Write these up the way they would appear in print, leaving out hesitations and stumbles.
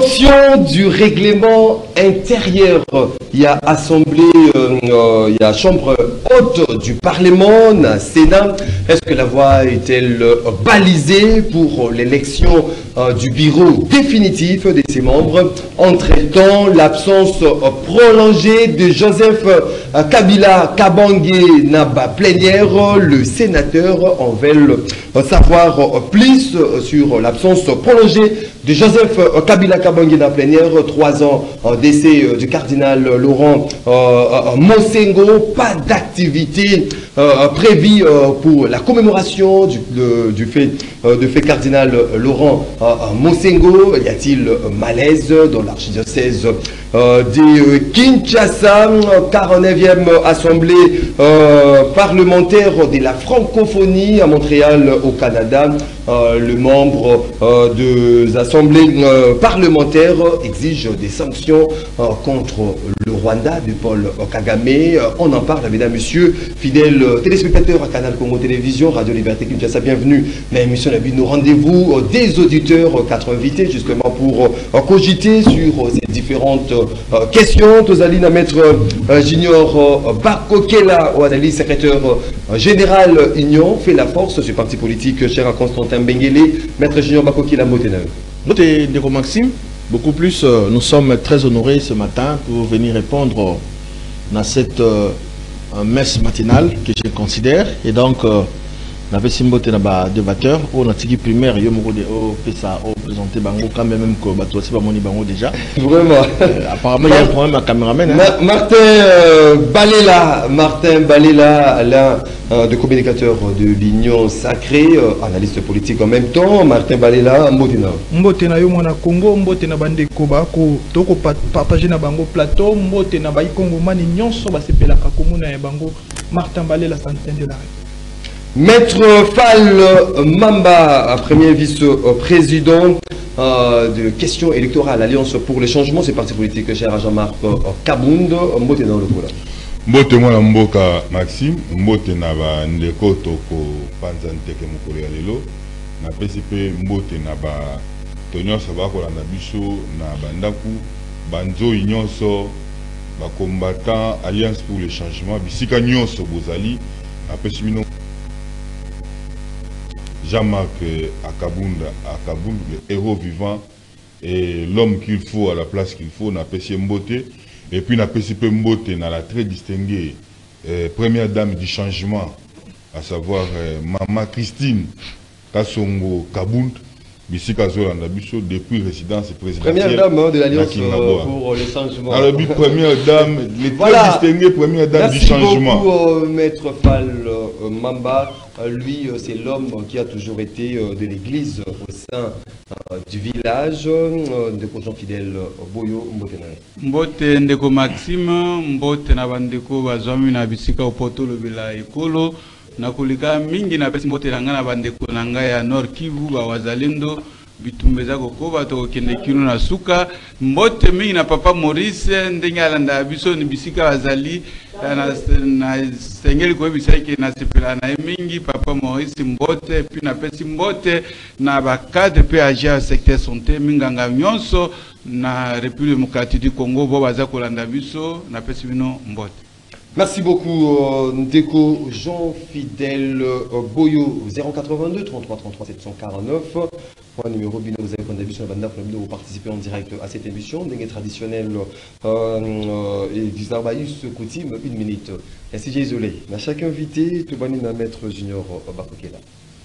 Adoption du règlement intérieur. Il y a assemblée, il y a chambre haute du Parlement, na Sénat. Est-ce que la voie est-elle balisée pour l'élection du bureau définitif de ses membres? Entre-temps, l'absence prolongée de Joseph Kabila Kabange Naba plénière, le sénateur en veut savoir plus sur l'absence prolongée de Joseph Kabila Kabange Naba plénière, 3 ans décès du cardinal Laurent Mosengo, pas d'activité prévue pour la commémoration du fait cardinal Laurent Mosengo. Y a-t-il malaise dans l'archidiocèse de Kinshasa? 49e assemblée parlementaire de la francophonie à Montréal au Canada. Le membre des assemblées parlementaires exige des sanctions contre le Rwanda de Paul Kagame. On en parle, mesdames, messieurs, fidèles téléspectateurs à Canal Congo Télévision, Radio Liberté Kinshasa. Bienvenue dans l'émission La Vie. Nous rendez-vous des auditeurs, 4 invités, justement pour cogiter sur ces différentes questions. Tozaline à Maître Junior Bakokela, ou analyse secrétaire général Union, fait la force ce parti politique cher à Constantin Benguele. Maître Junior Bakokela, Motena. Notre Maxime, beaucoup plus, nous sommes très honorés ce matin pour venir répondre à cette messe matinale que je considère. Et donc, on avait Simbote Naba débatteur, on a tigui primaire, yo moko de PSA, présenté Bango, quand même que Bato aussi Bamoni Bango déjà. Vraiment. Apparemment, il y a un problème à caméraman. Hein? Martin Balela, l'un des communicateurs de l'Union Sacrée, analyste politique en même temps. Martin Balela, Mbotena. Mbotena yo mwana Congo, Mbotena bande koba ko toko partager na bango plateau, Mbotena ba Congo mani nyonso ba sepela ka komuna ya bango. Martin Balela centaine de la Maître Fall Mamba, premier vice-président de questions électorales, Alliance pour le changement, c'est parti politique cher à Jean-Marc Kabound, Mbote dans le coup là. Mbote moi Mboka Maxime, Mbote naba ndeko toko panzante ke mukolo ya lelo, na PCP Mbote naba tonyo sabako la nabiso na bandaku, banzo nyonso, ba combattant Alliance pour le changement, bisika nyonso bozali, na PCP Jean-Marc Akabunda, le héros vivant et l'homme qu'il faut à la place qu'il faut, n'a pas Mbote. Et puis n'a pas Mbote, n'a la très distinguée première dame du changement, à savoir Maman Christine Kassongo Kabund, depuis résidence présidentielle. Première dame de l'Alliance pour le changement. Alors, première dame, les très distinguées première dame du changement. Merci beaucoup, Maître Fall Mamba. Lui, c'est l'homme qui a toujours été de l'église au sein du village. Ndeko Jean Fidèle Boyo Mbotena. Mbote Ndeko Maxime, Mbote Nabandeko Bazwami na bisika opoto le bila ekolo. Nakulika mingi na pesi Mbote Nangana Bandeko Nangaya Nord Kivu ba wazalendo bitumbeza kokoba to kende kino na suka Mbote mingi na papa Maurice ndenga landa biso ni bisika wazali na sengeli ko bisaki na sepela na mingi papa Maurice Mbote puis na pesi Mbote na ba cadre pe agir secteur santé minganga nyonso na République démocratique du Congo bo baza ko landa biso na pesi bino Mbote. Merci beaucoup, Ndeko Jean Fidèle Boyo, 082 33 33 749. Point numéro bino, vous avez contribué sur la bande d'affaires, vous participez en direct à cette émission. Dengue traditionnel et du Zarbaïus coutume, 1 minute. Et si j'ai isolé, à chaque invité, tout bon à Maître Junior Bakokela.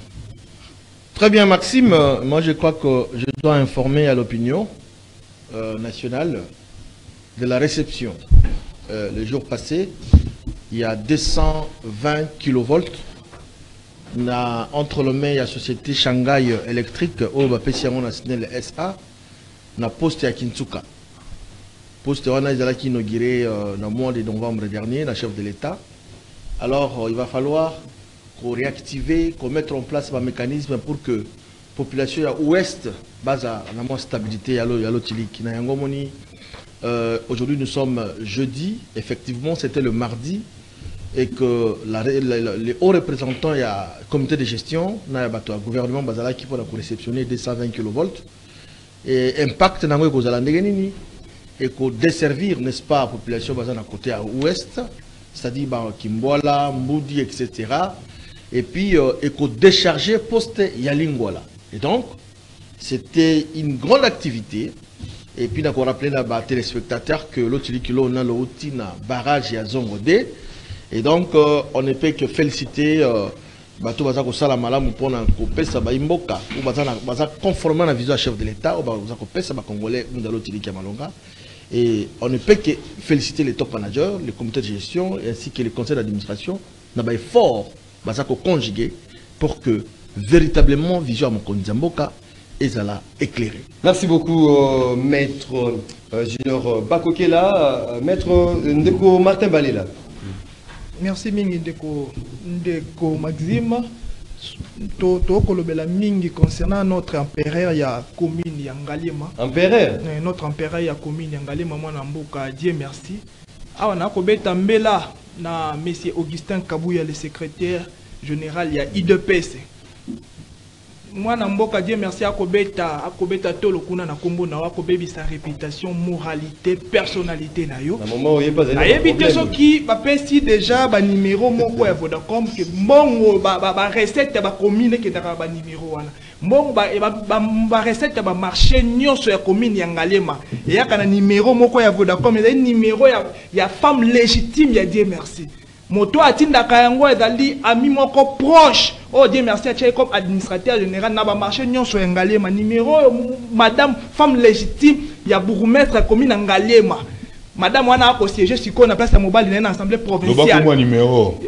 Très bien, Maxime. Moi, je crois que je dois informer à l'opinion nationale de la réception. Le jour passé, il y a 220 kV. Entre les mains, il y a la société Shanghai électrique, au Bapessiamon National SA, na poste à Kinsuka. Poste on a inauguré dans le mois de novembre dernier, la chef de l'État. Alors, il va falloir qu'on réactive, qu'on mette en place un mécanisme pour que la population ouest base à la moins stabilité à l'Otilik. Aujourd'hui, nous sommes jeudi. Effectivement, c'était le mardi. Et que les hauts représentants, il y a le comité de gestion, il y a le gouvernement qui peut réceptionner 220 kV. impact na ngwe kozala ndenge nini et ko desservir n'est-ce pas la population basana côté à ouest, c'est-à-dire ba Kimbola, Mboudi etc. et puis et ko décharger poste ya Lingwala. Et donc c'était une grande activité. Et puis, on a rappelé à téléspectateurs que l'autre kilo on a le barrage à Zongode. Et donc, on ne peut que féliciter Bato Bazako Salamala pour couper sa baimboka ou conformément à la vision du chef de l'État ou couper sa congolais ou dans l'autre Malonga. Et on ne peut que féliciter les top managers, les comités de gestion ainsi que les conseils d'administration. On a fort Bazako conjugué pour que véritablement vision à mon Mboka et ça l'a éclairé. Merci beaucoup, maître Junior Bakokela, maître Ndeko Martin Balela. Merci mingi Ndeko Maxime. Kolobela mingi concernant notre empereur ya commune ya Ngalema. Empereur? Notre empereur ya commune ya Ngalema mwana mboka, Dieu merci. Awa na kobeta mbela na monsieur Augustin Kabouya, le secrétaire général ya IDPS. Moi Namboka, Dieu merci à Kobeta tolo kuna na kombo na wa kobebi sa réputation, moralité, personnalité na yo. Na moment où il pas na éviter ce qui ba pesi déjà ba numéro moko ya Vodacom que mbongo ba recette ba commune ke daka ba numéro wana. Mbongo ba recette ba marché nyonso ya commune ya Ngalema. Et ya kana numéro moko ya Vodacom, et numéro ya femme légitime ya Dieu merci. Moto atinda kayango ezali ami moko proche. Oh Dieu merci à Tchèque comme administrateur général na ba marché nyonso Ngalema numéro madame femme légitime ya bourgmestre commune Ngalema. Madame wana ko siège siko na place ya mobile na assemblée provinciale. Loba numéro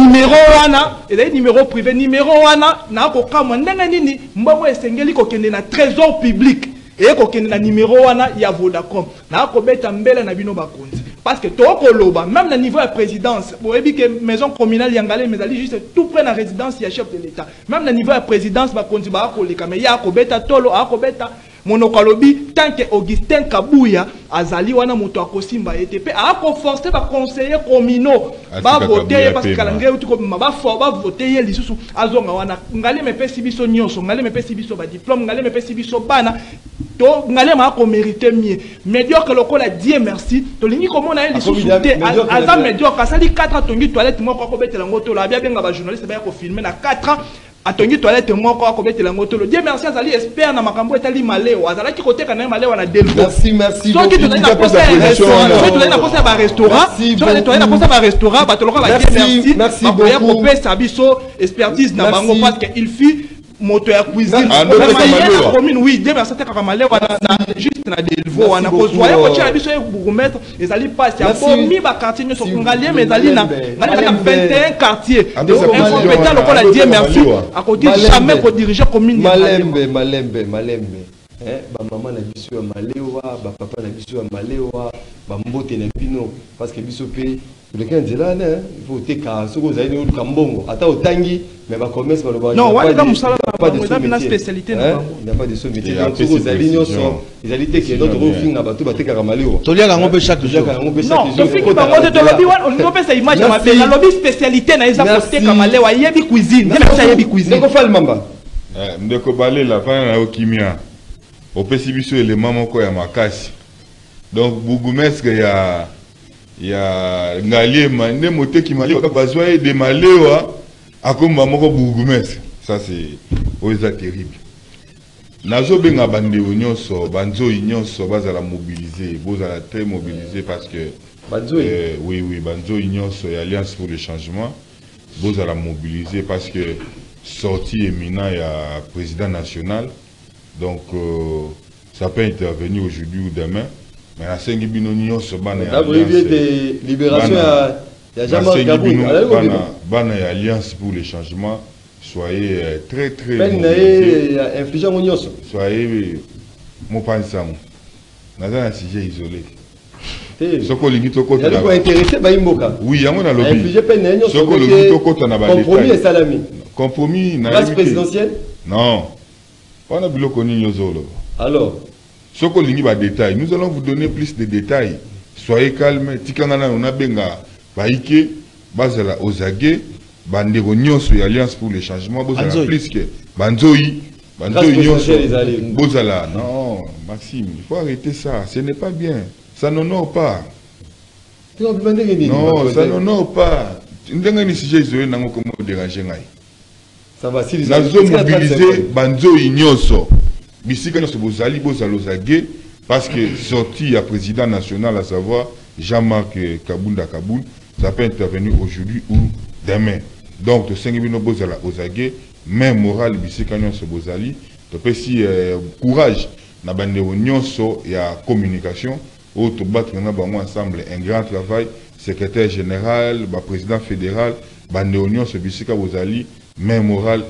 wana et numéro privé numéro wana na ko kama ndenge nini mbongo esengeli ko kende na trésor public et ko kende na numéro wana ya Vodacom. Na ko beta mbele na bino bakonzi. Parce que Tokoloba, même le niveau de présidence, vous voyez que maison communale Yangalé, mais elle juste tout près de la résidence, il y a chef de l'État. Même le niveau de présidence, il y a un y a Kobeta Tolo, Akobeta, Monokalobi, tant que Augustin Kabouya, Azali, Wana Moto Akosimba, ETP, a forcé par conseiller communaux, va voter parce que l'anglais ou tout comme va voter, les sous Azonga, Wana, Ngalé me fait Sibiso Nyonso, Ngalé me fait Sibiso diplôme, Ngalé me fait Sibiso Bana. Ngalé m'a mérité mieux. Médiocre le col a dit merci. Tolingi comment on a eu les sous-soutés. Azam médiocre. Ça dit 4 ans tongi toilette moi quoi bête la moto là bien bien ba journaliste ba ko filmer na 4 ans a tongi toilette moi quoi bête la moto. Dieu merci Azali espère na makambo etali maleo. Azala ki côté kana maleo na delvo. Merci. So ki to na poste restaurant. So to na poste ba restaurant. So to na poste ba restaurant ba to lo ba Dieu merci. Beaucoup. Ya ko pesa biso expertise na bango parce que il fit moto ya cuisine commune oui Dieu merci à Kamalé juste na delvo wana ko soya ko tia biso bourgmestre ezali passe ya bomi ba quartier nyo so ngalé mais ezali na 21 quartiers incompétent le la Dieu merci à côté jamais ko diriger commune Malembe ba maman na biso ya Malewa ba papa na biso ya Malewa ba mbote na bino parce que biso pe le cas de là il faut te ka soko za ni kambongo ata otangi mais ba commerce ba lo non wala ba musala pas de spécialité na bango il n'y a pas de spécialité soko za ni nyoso ils allaient te que d'autres refing na bato ba te ka Malewa tolia ka ngombe chaque jour non to fiki ba ngote to lobi wana on peut ça image ma pe na lobi spécialité na eza côté ka Malewa yebi cuisine nde ça yebi cuisine ndeko fal mamba ndeko balela fana na okimia opesi biso élément moko ya makasi donc bourgmestre ya Ngaliema nde moteki Malewa bazwa de Malewa akomba moko bourgmestre ça c'est oza terrible nazo benga bande nyonso banzoi nyonso bazala mobiliser bozala très mobiliser parce que oui banzoi nyonso ya alliance pour le changement bozala mobiliser parce que sorti éminent ya président national. Donc, ça peut intervenir aujourd'hui ou demain. Mais la 5 binonion se banne à libération il y a jamais Bana alliance pour le changement. Soyez très soyez mon pensam. Nous avons un sujet isolé. Oui, il y a un compromis et salami. Compromis présidentiel. Non. On a vu le alors, ce qu'on dit va détail, nous allons vous donner plus de détails. Soyez calme. Tikangana on a benga baike bazala ozage bandego nyonso alliance pour le changement bazala plus que banzoi Bozala, non, Maxime, il faut arrêter ça. Ce n'est pas bien. Ça n'honore pas. Non, ça n'honore pas. Ça va, si nous avons mobilisé Banzo Ignoso. Bisika nous bozali bozalozagé parce que sorti à président national, à savoir Jean-Marc Kabunda Kaboul, ça peut intervenir aujourd'hui ou demain. Donc, de 5 000 bozala ozagé, même moral bisika nous bozali, tu peux si courage na bande nyonso ya communication ou to battre ensemble un grand travail, secrétaire général, président fédéral, bande nyonso bisika bozali. Merci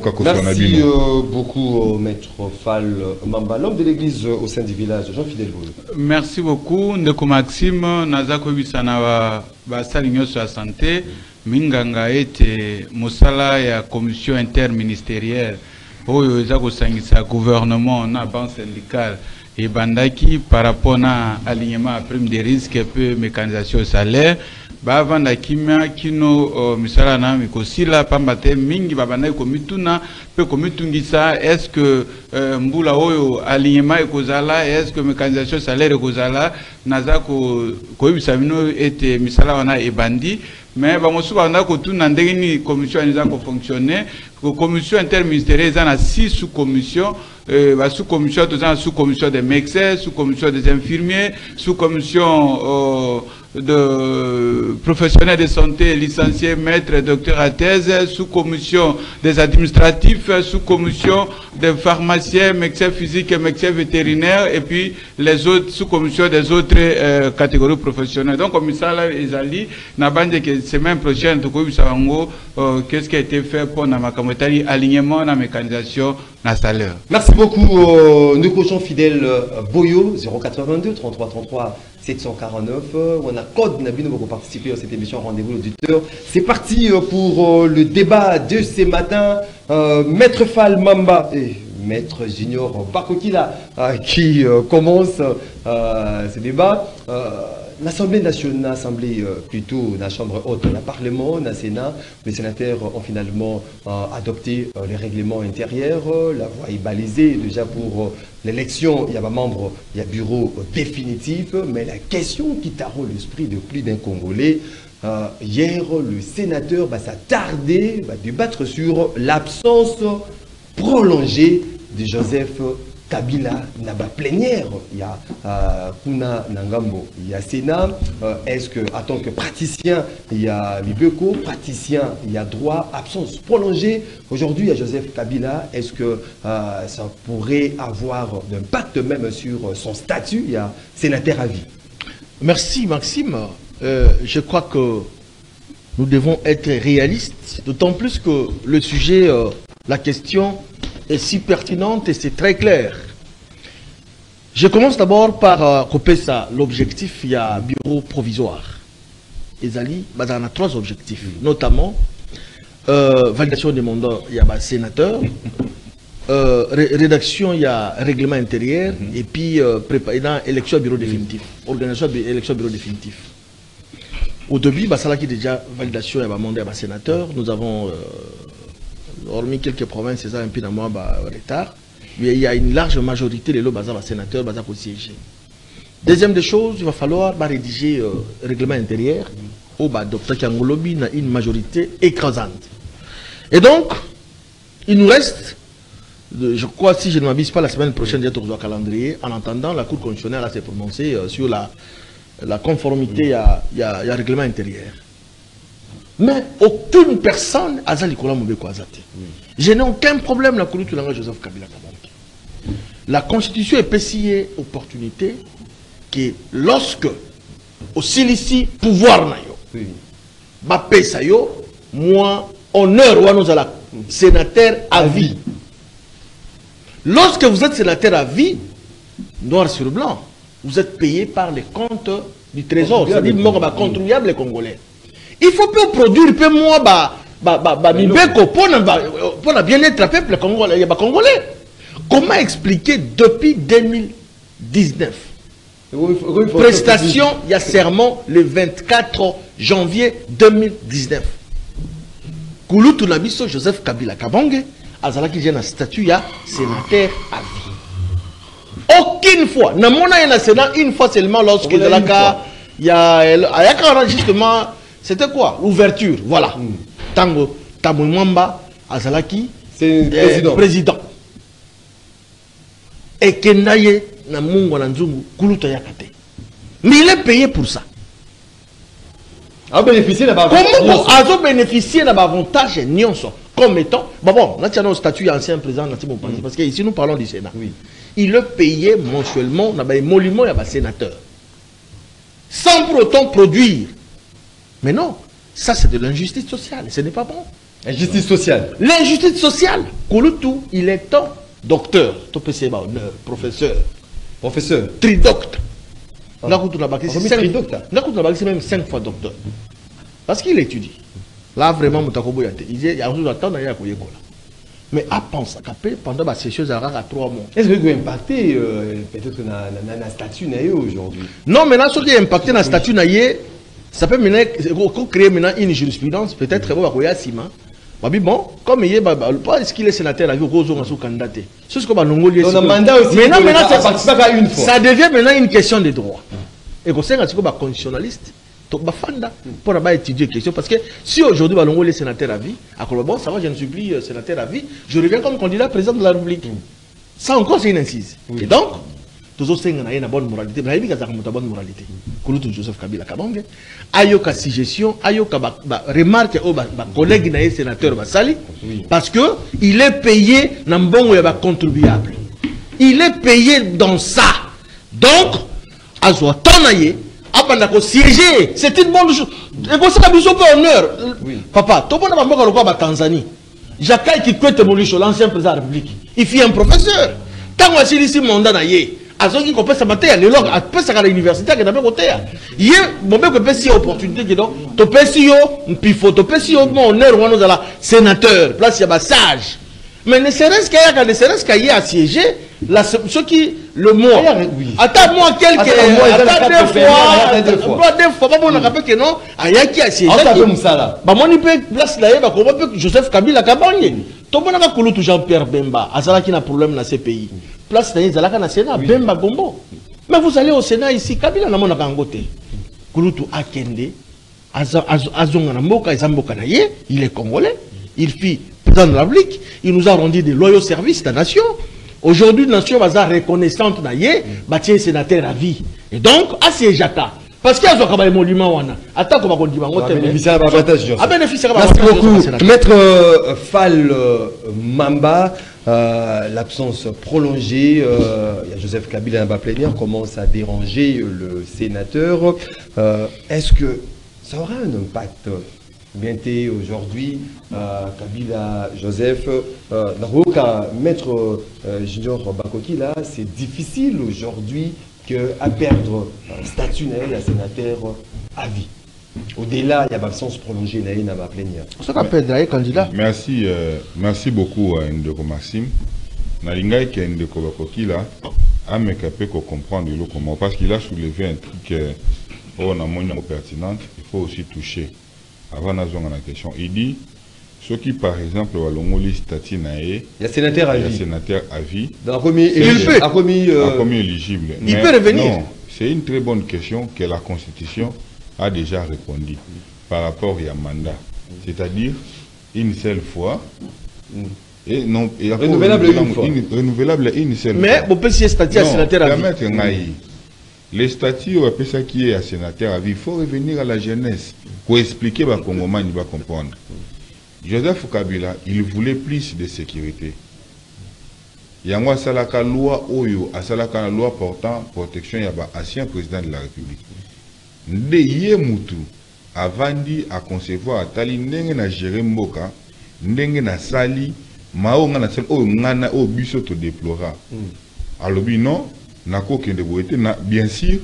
beaucoup, Maître Fall Mamba, l'homme de l'église au sein du village, Jean-Fidèle Boulou. Merci beaucoup, Ndeko Maxime, Nazako Bisana Basaligno sur la santé, Minganga ete Mosala ya commission interministérielle, Oyo Ezako Sangisa gouvernement, na banque syndicale, et Bandaki par rapport à l'alignement à prime des risques et peu mécanisation au salaire. Bavanda kimia kino misala na mikosila pambate mingi babanda komituna pe komitungisa est-ce que mbula oyo alignement ekozala est-ce que mécanisation salaire ekozala naza ko koyibisa bino ete misala wana ebandi mais bamosu banda ko tuna ndenge ni commission eza ko fonctionner commission interministérielle eza na 6 sous-commissions sous-commission sous-commission des médecins, sous-commission des infirmiers, sous-commission de professionnels de santé, licenciés, maîtres, docteurs à thèse, sous-commission des administratifs, sous-commission des pharmaciens, médecins physiques et médecins vétérinaires, et puis les autres sous-commissions des autres catégories professionnelles. Donc, comme ça, là, Ezali, n'a pas dit que semaine prochaine, qu'est-ce qui a été fait pour Namakamotari, alignement, la mécanisation, la salaire. Merci beaucoup, nous coachons fidèle Boyo, 082 33 33 749. On a code Nabino pour participer à cette émission Rendez-vous l'auditeur. C'est parti pour le débat de ce matin. Maître Fall Mamba et Maître Junior Bakokila qui commence ce débat. L'Assemblée nationale, plutôt la Chambre haute, le Parlement, le Sénat, les sénateurs ont finalement adopté les règlements intérieurs. La voie est balisée déjà pour l'élection. Il y a un membre, il y a un bureau définitif. Mais la question qui taraude l'esprit de plus d'un Congolais, hier, le sénateur s'est tardé à débattre sur l'absence prolongée de Joseph Kabila Naba plénière. Il y a Kuna Nangambo, il y a Sénat. Est-ce que, en tant que praticien, il y a Mibeko, praticien, il y a droit, absence prolongée. Aujourd'hui, il y a Joseph Kabila. Est-ce que ça pourrait avoir un impact même sur son statut? Il y a sénateur à vie. Merci Maxime. Je crois que nous devons être réalistes, d'autant plus que le sujet, la question est si pertinente et c'est très clair. Je commence d'abord par couper ça. L'objectif, il y a un bureau provisoire. Ezali, il y a 3 objectifs, notamment validation des mandats, il y a sénateur, rédaction, il y a règlement intérieur, et puis élection bureau définitif, organisation de élection bureau définitif. Au début, ça là qui déjà validation, il y a mandat, il y a sénateur. Nous avons hormis quelques provinces, c'est ça un peu dans moi retard. Mais il y a une large majorité de l'eau basée sénateur, basée au siège. Deuxième des choses, il va falloir rédiger le règlement intérieur. Au docteur Kangolobi a une majorité écrasante. Et donc, il nous reste, je crois, si je ne m'abuse pas, la semaine prochaine, il y a un calendrier. En attendant, la Cour constitutionnelle s'est prononcée sur la conformité, il y a un règlement intérieur. Mais aucune personne n'a dit que je n'ai aucun problème la Joseph Kabila. La Constitution est payée opportunité que lorsque au silici pouvoir na yo ba pesa yo moi honneur ou nous la sénateur à vie. Lorsque vous êtes sénateur à vie, noir sur blanc, vous êtes payé par les comptes du trésor, c'est-à-dire contribuable les Congolais. Il faut pas produire peu moi pour bien être peuple congolais. Comment expliquer depuis 2019 prestation, il y a serment le 24 janvier 2019. Kouloutou Nabiso Joseph Kabila Kabonge azalaki j'ai un statut ya sénateur à vie. Aucune fois. Na mona na Sénat une fois seulement lorsque il y a justement c'était quoi? L'ouverture. Voilà. Tango Tamouimamba azalaki c'est président. Et Kendaye na mungo na nzungu kuluta yakate. Mais il est payé pour ça. A bénéficié d'un avantage. Comment a bénéficié d'un avantage comme étant bon, là tu as un statut ancien président parce que ici nous parlons du Sénat. Oui. Il est payé mensuellement dans les émoluments et sénateur. Sans pour autant produire. Mais non, ça c'est de l'injustice sociale, ce n'est pas bon. Injustice sociale. L'injustice sociale, Kouloutou, il est temps docteur, professeur. Professeur. Tridocte. C'est même 5 fois docteur. Parce qu'il étudie. Là, vraiment, il y a un temps d'ailleurs. Mais à penser pendant la session, à 3 mois. Est-ce que vous avez impacté peut-être dans la statut aujourd'hui? Non, maintenant, ce qui est impacté dans la statut, ça peut créer maintenant une jurisprudence, peut-être, bon, comme il est, pas est-ce qu'il est sénateur à vie ou candidaté. C'est ce qu'on va nous dire. Mandat aussi. Maintenant, ça devient maintenant une question de droit. Et qu'on sait que constitutionnaliste, pour étudier la question. Parce que si aujourd'hui, on est sénateur à vie, bon, ça va, je ne suis plus sénateur à vie, je reviens comme candidat président de la République. Ça encore, c'est une incise. Et donc, toujours c'est une bonne moralité. Mais il y a une bonne moralité. Kouloutou Joseph Kabila Kabonge, ayoka suggestion, ayoka remarque au collègue naé sénateur Basali, parce que il est payé dans bon contribuable. Il est payé dans ça. Donc, azo tanaye, abandako siéger, c'est une bonne chose. Et comme ça, on peut honneur. Papa, tout le monde va voir le Tanzanie. Jacques qui quitte Molicho, l'ancien président de la République, il fit un professeur. Quand on a ici mandat naé, azoki ko pesa mateya lelo apesa ka université ke na be koteya ye bombe ko pesi opportunité ke donc to pesi yo mpifo to pesi yo mon honneur wana za la sénateur place ya sage mais ne serait-ce qu'il y a ne serait-ce qu'il y a siéger la ce qui le mot attends moi quelques deux fois pas bon rappel que non ayaki a siéger ba moni pe place là ba ko pe Joseph Kabila Kabonge to bona ka Kouloutou Jean-Pierre Bemba azala qui na problème dans ces pays place dans le Sénat, Bemba Gombo. Mais vous allez au Sénat ici, Kabila n'a pas ngoté. Kouloutou Akende, il est congolais, il fit président de la République, il nous a rendu des loyaux services de la nation. Aujourd'hui, la nation va reconnaissante naïe, bâtir sénateur à vie. Et donc, à ces jata. Parce qu'il y a un émolument. Attends, comment on dit, merci beaucoup. Maître Fall Mamba. L'absence prolongée, il y a Joseph Kabila en plénière commence à déranger le sénateur. Est-ce que ça aura un impact bientôt aujourd'hui, Kabila, Joseph, Maître Junior Bakoki, là, c'est difficile aujourd'hui à perdre statut de sénateur à vie. Au-delà, il y a l'absence prolongée dans la plénière. Candidat. Merci beaucoup à Ndeko Maxime. Nalinga qui est Ndeko Bakoki là, à me capter qu'on comprendre comment parce qu'il a soulevé un truc on a moins pertinent. Il faut aussi toucher avant la question. Il dit ceux qui par exemple ont l'ongoli statut naé. Il y a sénateur à vie. Il y a sénateur à vie. Dans premier éligible. Il peut revenir. Non, c'est une très bonne question que la Constitution a déjà répondu par rapport à un mandat. C'est-à-dire une seule fois. Et non, et renouvelable une fois. Renouvelable une seule mais fois. Mais vous pouvez statut à sénateur à vie. Les statuts, ça qui est à sénateur à vie, il faut revenir à la jeunesse pour expliquer à Congoma, il va comprendre. Joseph Kabila, il voulait plus de sécurité. Il y a une loi Oyo, la loi portant protection, il y a un ancien président de la République. Ndeye mutu avandi à concevoir atali ndenge na gérer mboka ndenge na sali mao ngana sel o ngana o biso to déplora alobi non na ko kende boete na bien sûr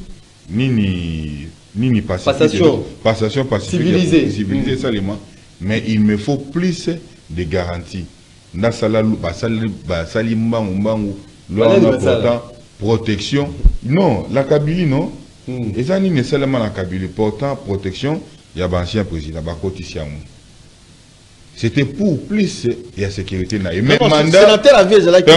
nini passation pacifique civilisé seulement mais il me faut plus de garanties na sala basali mbangu loi portant protection non la Kabylie non. Et ça n'est seulement la Kabylie portant protection, il y a un ancien président, c'était pour plus et la sécurité. Mais mandat, sénateur à vie,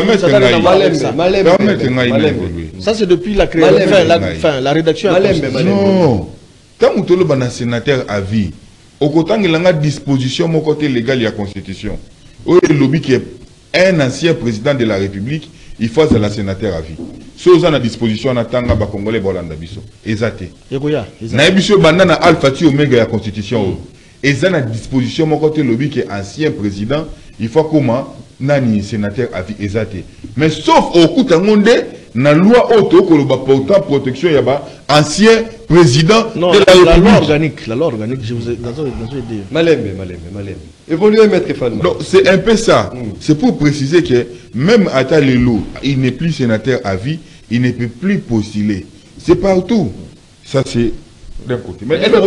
ça c'est depuis la création, la rédaction. Non, quand vous avez un sénateur à vie, au côté de la disposition, mon côté légal de la Constitution, le lobby qui est un ancien président de la République, il faut un sénateur à vie. Si vous avez à disposition, on attend les Congolais Bolanda Bisso. Exacté. Na biso bandana alpha ti omega la Constitution. Et ça à disposition mon côté lobby qui est ancien président, il faut comment nani sénateur à vie exacté. Mais sauf au coup monde na loi auto que le portant protection y a ancien président de la République. La loi organique, je vous ai dit. Malembe. Évoluer maître Fan. Donc c'est un peu ça. C'est pour préciser que même à Talelo, il n'est plus sénateur à vie, il ne peut plus postuler. C'est partout. Ça c'est d'un côté. Mais de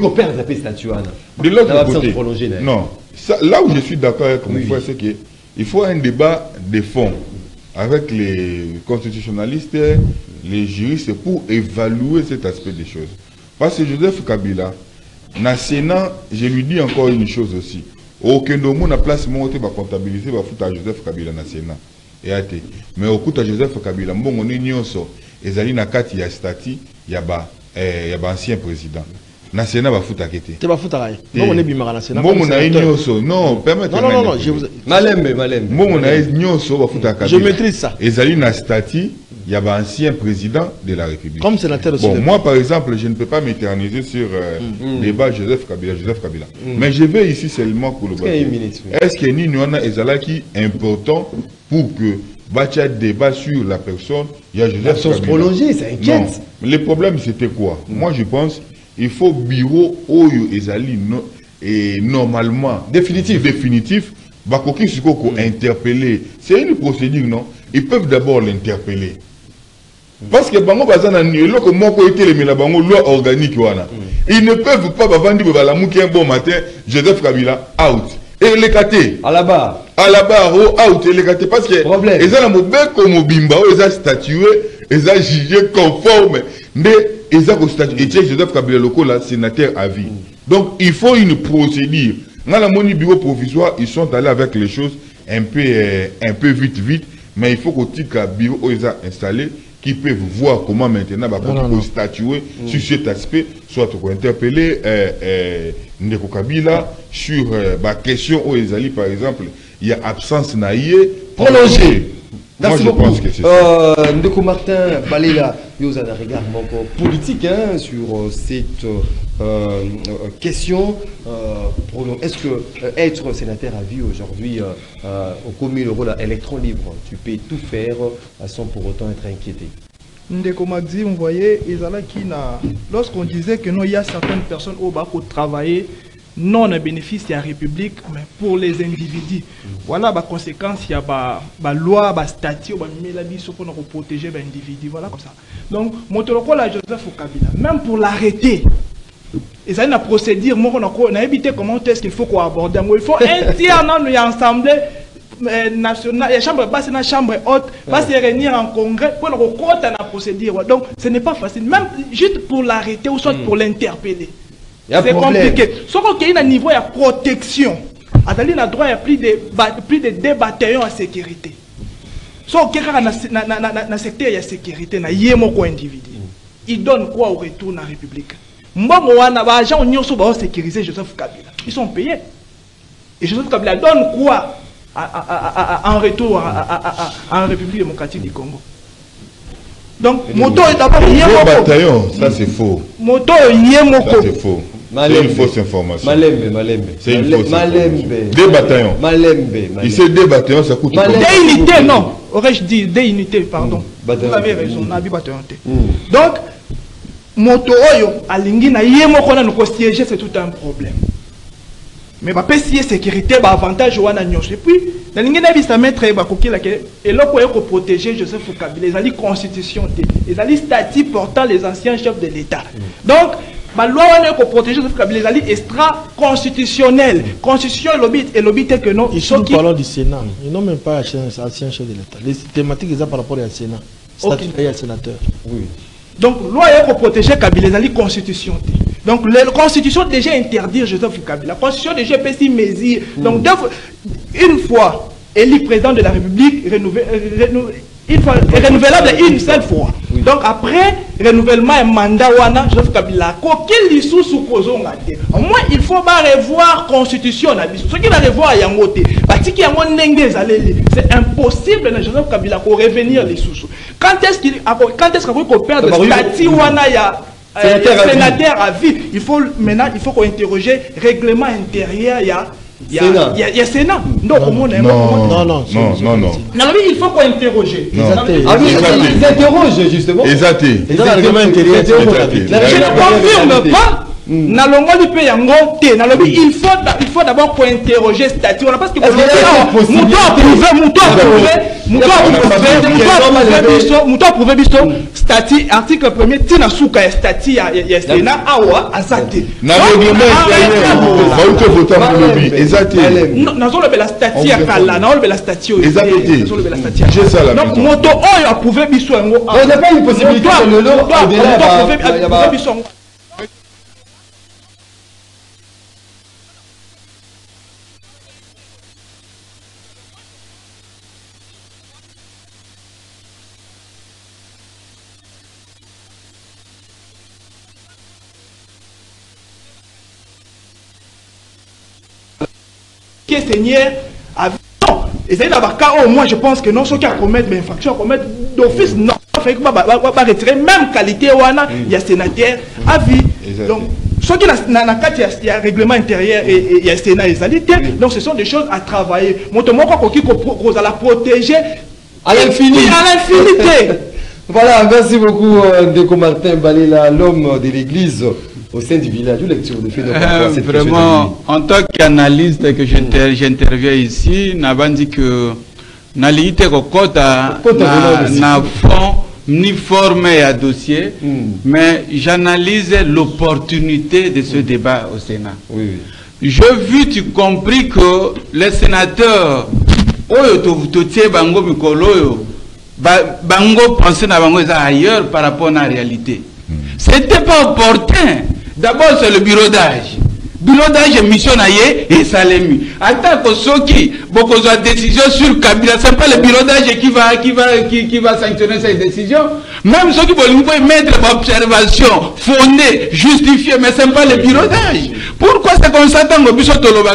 l'autre côté, non. Ça, là où je suis d'accord avec mon frère, c'est qu'il faut un débat de fond avec les constitutionnalistes, les juristes, pour évaluer cet aspect des choses. Parce que Joseph Kabila, dans le Sénat, je lui dis encore une chose aussi. Aucun de nous n'a place monté va comptabiliser va foutre à Joseph Kabila dans le Sénat. Mais au coup de Joseph Kabila, bon on est nyonso, ezali na kati ya stati ya ba ancien président. Na Sénat va foutre à kété. Tu vas foutre à rien. Bon on est bimara na Sénat. Bon on a nyonso. Non, permettez-moi. Non, je vous Malembe. Bon on a nyonso va foutre à Kabila. Je maîtrise ça. Ezali na stati il y a un ancien président de la République. Comme sénateur aussi. Bon, moi, par exemple, je ne peux pas m'éterniser sur le débat Joseph Kabila. Mais je vais ici seulement pour le bâtir. Est-ce que nous avons un important pour que Batia débat sur la personne, il y a Joseph Kabila. Prolongée, ça inquiète. Non. Le problème, c'était quoi? Moi, je pense il faut bureau Oyo Ezali et normalement définitif. Bakoki Sukoko interpeller. C'est une procédure, non? Ils peuvent d'abord l'interpeller. Parce que bango bazana nielo que moi ko été les bango loi organique wana. Ils ne peuvent pas vendre la mouki un bon matin Joseph Kabila out. Et les caté à la barre out et les caté parce que ils ont mobile comme bimba ils ont statué ils ont jugé conforme mais ils ont statué et Joseph Kabila local là sénateur à vie. Donc il faut une procédure. Dans la moni bureau provisoire ils sont allés avec les choses un peu vite mais il faut qu'au tika bureau ils ont installé qui peuvent voir comment maintenant statuer sur cet aspect, soit pour interpeller Ndeko Kabila sur la question où ils allaient par exemple, il y a absence naïe prolongée. Moi je pense que c'est ça. Ndeko Martin Balela, il y a un regard politique sur cette question. Est-ce que être sénateur à vie aujourd'hui, au commis le rôle électron libre, tu peux tout faire sans pour autant être inquiété? Ndeko Maxime, vous voyez, lorsqu'on disait que non, il y a certaines personnes au bas pour travailler, non, on a bénéfice de la République, mais pour les individus. Voilà la conséquence, il y a la loi, la statut, pour nous protéger les individus. Voilà comme ça. Donc, mon la Joseph Kabila, même pour l'arrêter, et ça, il y a une procédure, on a évité comment est-ce qu'il faut qu'on aborde. Il faut un tiers, nous y assembler nationale, la chambre basse et la chambre haute, va se réunir en congrès pour nous compter la procédure. Donc, ce n'est pas facile, même juste pour l'arrêter ou soit pour l'interpeller. C'est compliqué. Sauf qu'il y a un niveau de protection. Il y a droit à plus de 2 bataillons en sécurité. Sauf qu'il y a un secteur de sécurité, il y a un individu. Il donne quoi au retour dans la République? Les agents ont sécurisé Joseph Kabila. Ils sont payés. Et Joseph Kabila donne quoi en retour en République démocratique du Congo? Donc, moto est d'abord bataillon, ça c'est faux. Moto est c'est faux. C'est une fausse information. Malembe. C'est une fausse information. 2 bataillons. Malembe. Ici, 2 bataillons, ça coûte combien? 2 unités, non. Aurais-je dit 2 unités, pardon. Vous avez raison, on a dit bataillon. Donc, moto oyo, alingi na yemoko na nous siéger, c'est tout un problème. Mais pas si sécurité, avantage ou avantage. Et puis, dans l'ingénieur de mettre et là pour protéger Joseph Kabila, les constitution, les statuts portant les anciens chefs de l'État. Donc, la loi pour protéger Joseph Kabila, les extra constitutionnels. Constitution et l'obité que non. Ici, nous parlons du Sénat. Ils n'ont même pas ancien chef de l'État. Les thématiques ils ont par rapport au Sénat. Statut et le sénateur. Oui. Donc, loi pour protéger Kabila, les constitution. Donc la constitution déjà interdire Joseph Kabila. La constitution déjà peut s'y mesure. Donc une fois élu président de la République, renouvelable une seule fois. Oui. Donc après renouvellement et mandat wana Joseph Kabila quel issue supposons ngate. Au moins il faut pas revoir constitution na biso. Ce qui va revoir yango te. Batiki yango ndenge zaleli. C'est impossible na Joseph Kabila ko revenir les sous. Quand est-ce qu'il peut perdre statut wana ya sénateur à vie. Il faut maintenant qu'on interroger règlement intérieur il y a Sénat. Non, il faut qu'on interroge. Ils interrogent justement. Exact. Je ne confirme pas. Il faut d'abord qu'on interroge le statut. Parce que statut, article 1er, Tina Souka, statut, il y a Sénat, Awa, Azate. Non, la statut à Kala, non, la statut. Donc, moto, on a prouvé Bissou. On n'a pas une possibilité de le Seigneur et c'est là-bas au moins je pense que non ceux qui commettent des infractions commettent d'office non fait que va retirer même qualité wana il y a sénateur à vie donc ceux qui il y a règlement intérieur et il y a sénat et alité donc ce sont des choses à travailler motomoko qui à la protéger à l'infinité voilà merci beaucoup Ndeko Martin Balela l'homme de l'église au sein du village, où lecture de fait vraiment, en tant qu'analyste que j'interviens ici, n'a pas dit que na liité na fond ni forme à dossier, mais j'analyse l'opportunité de ce débat au Sénat. Oui. Je vu, tu compris que les sénateurs, bango pensaient ailleurs par rapport à la réalité. C'était pas opportun. D'abord, c'est le bureau d'âge. Bureau d'âge mission et Salemi. Attends que ceux qui beaucoup de décisions sur Kabila, c'est pas le bureau d'âge qui va sanctionner ces décisions. Même ceux qui veulent mettre l'observation fondée, justifiée, mais c'est pas le bureau d'âge. Pourquoi c'est comme ça tant que il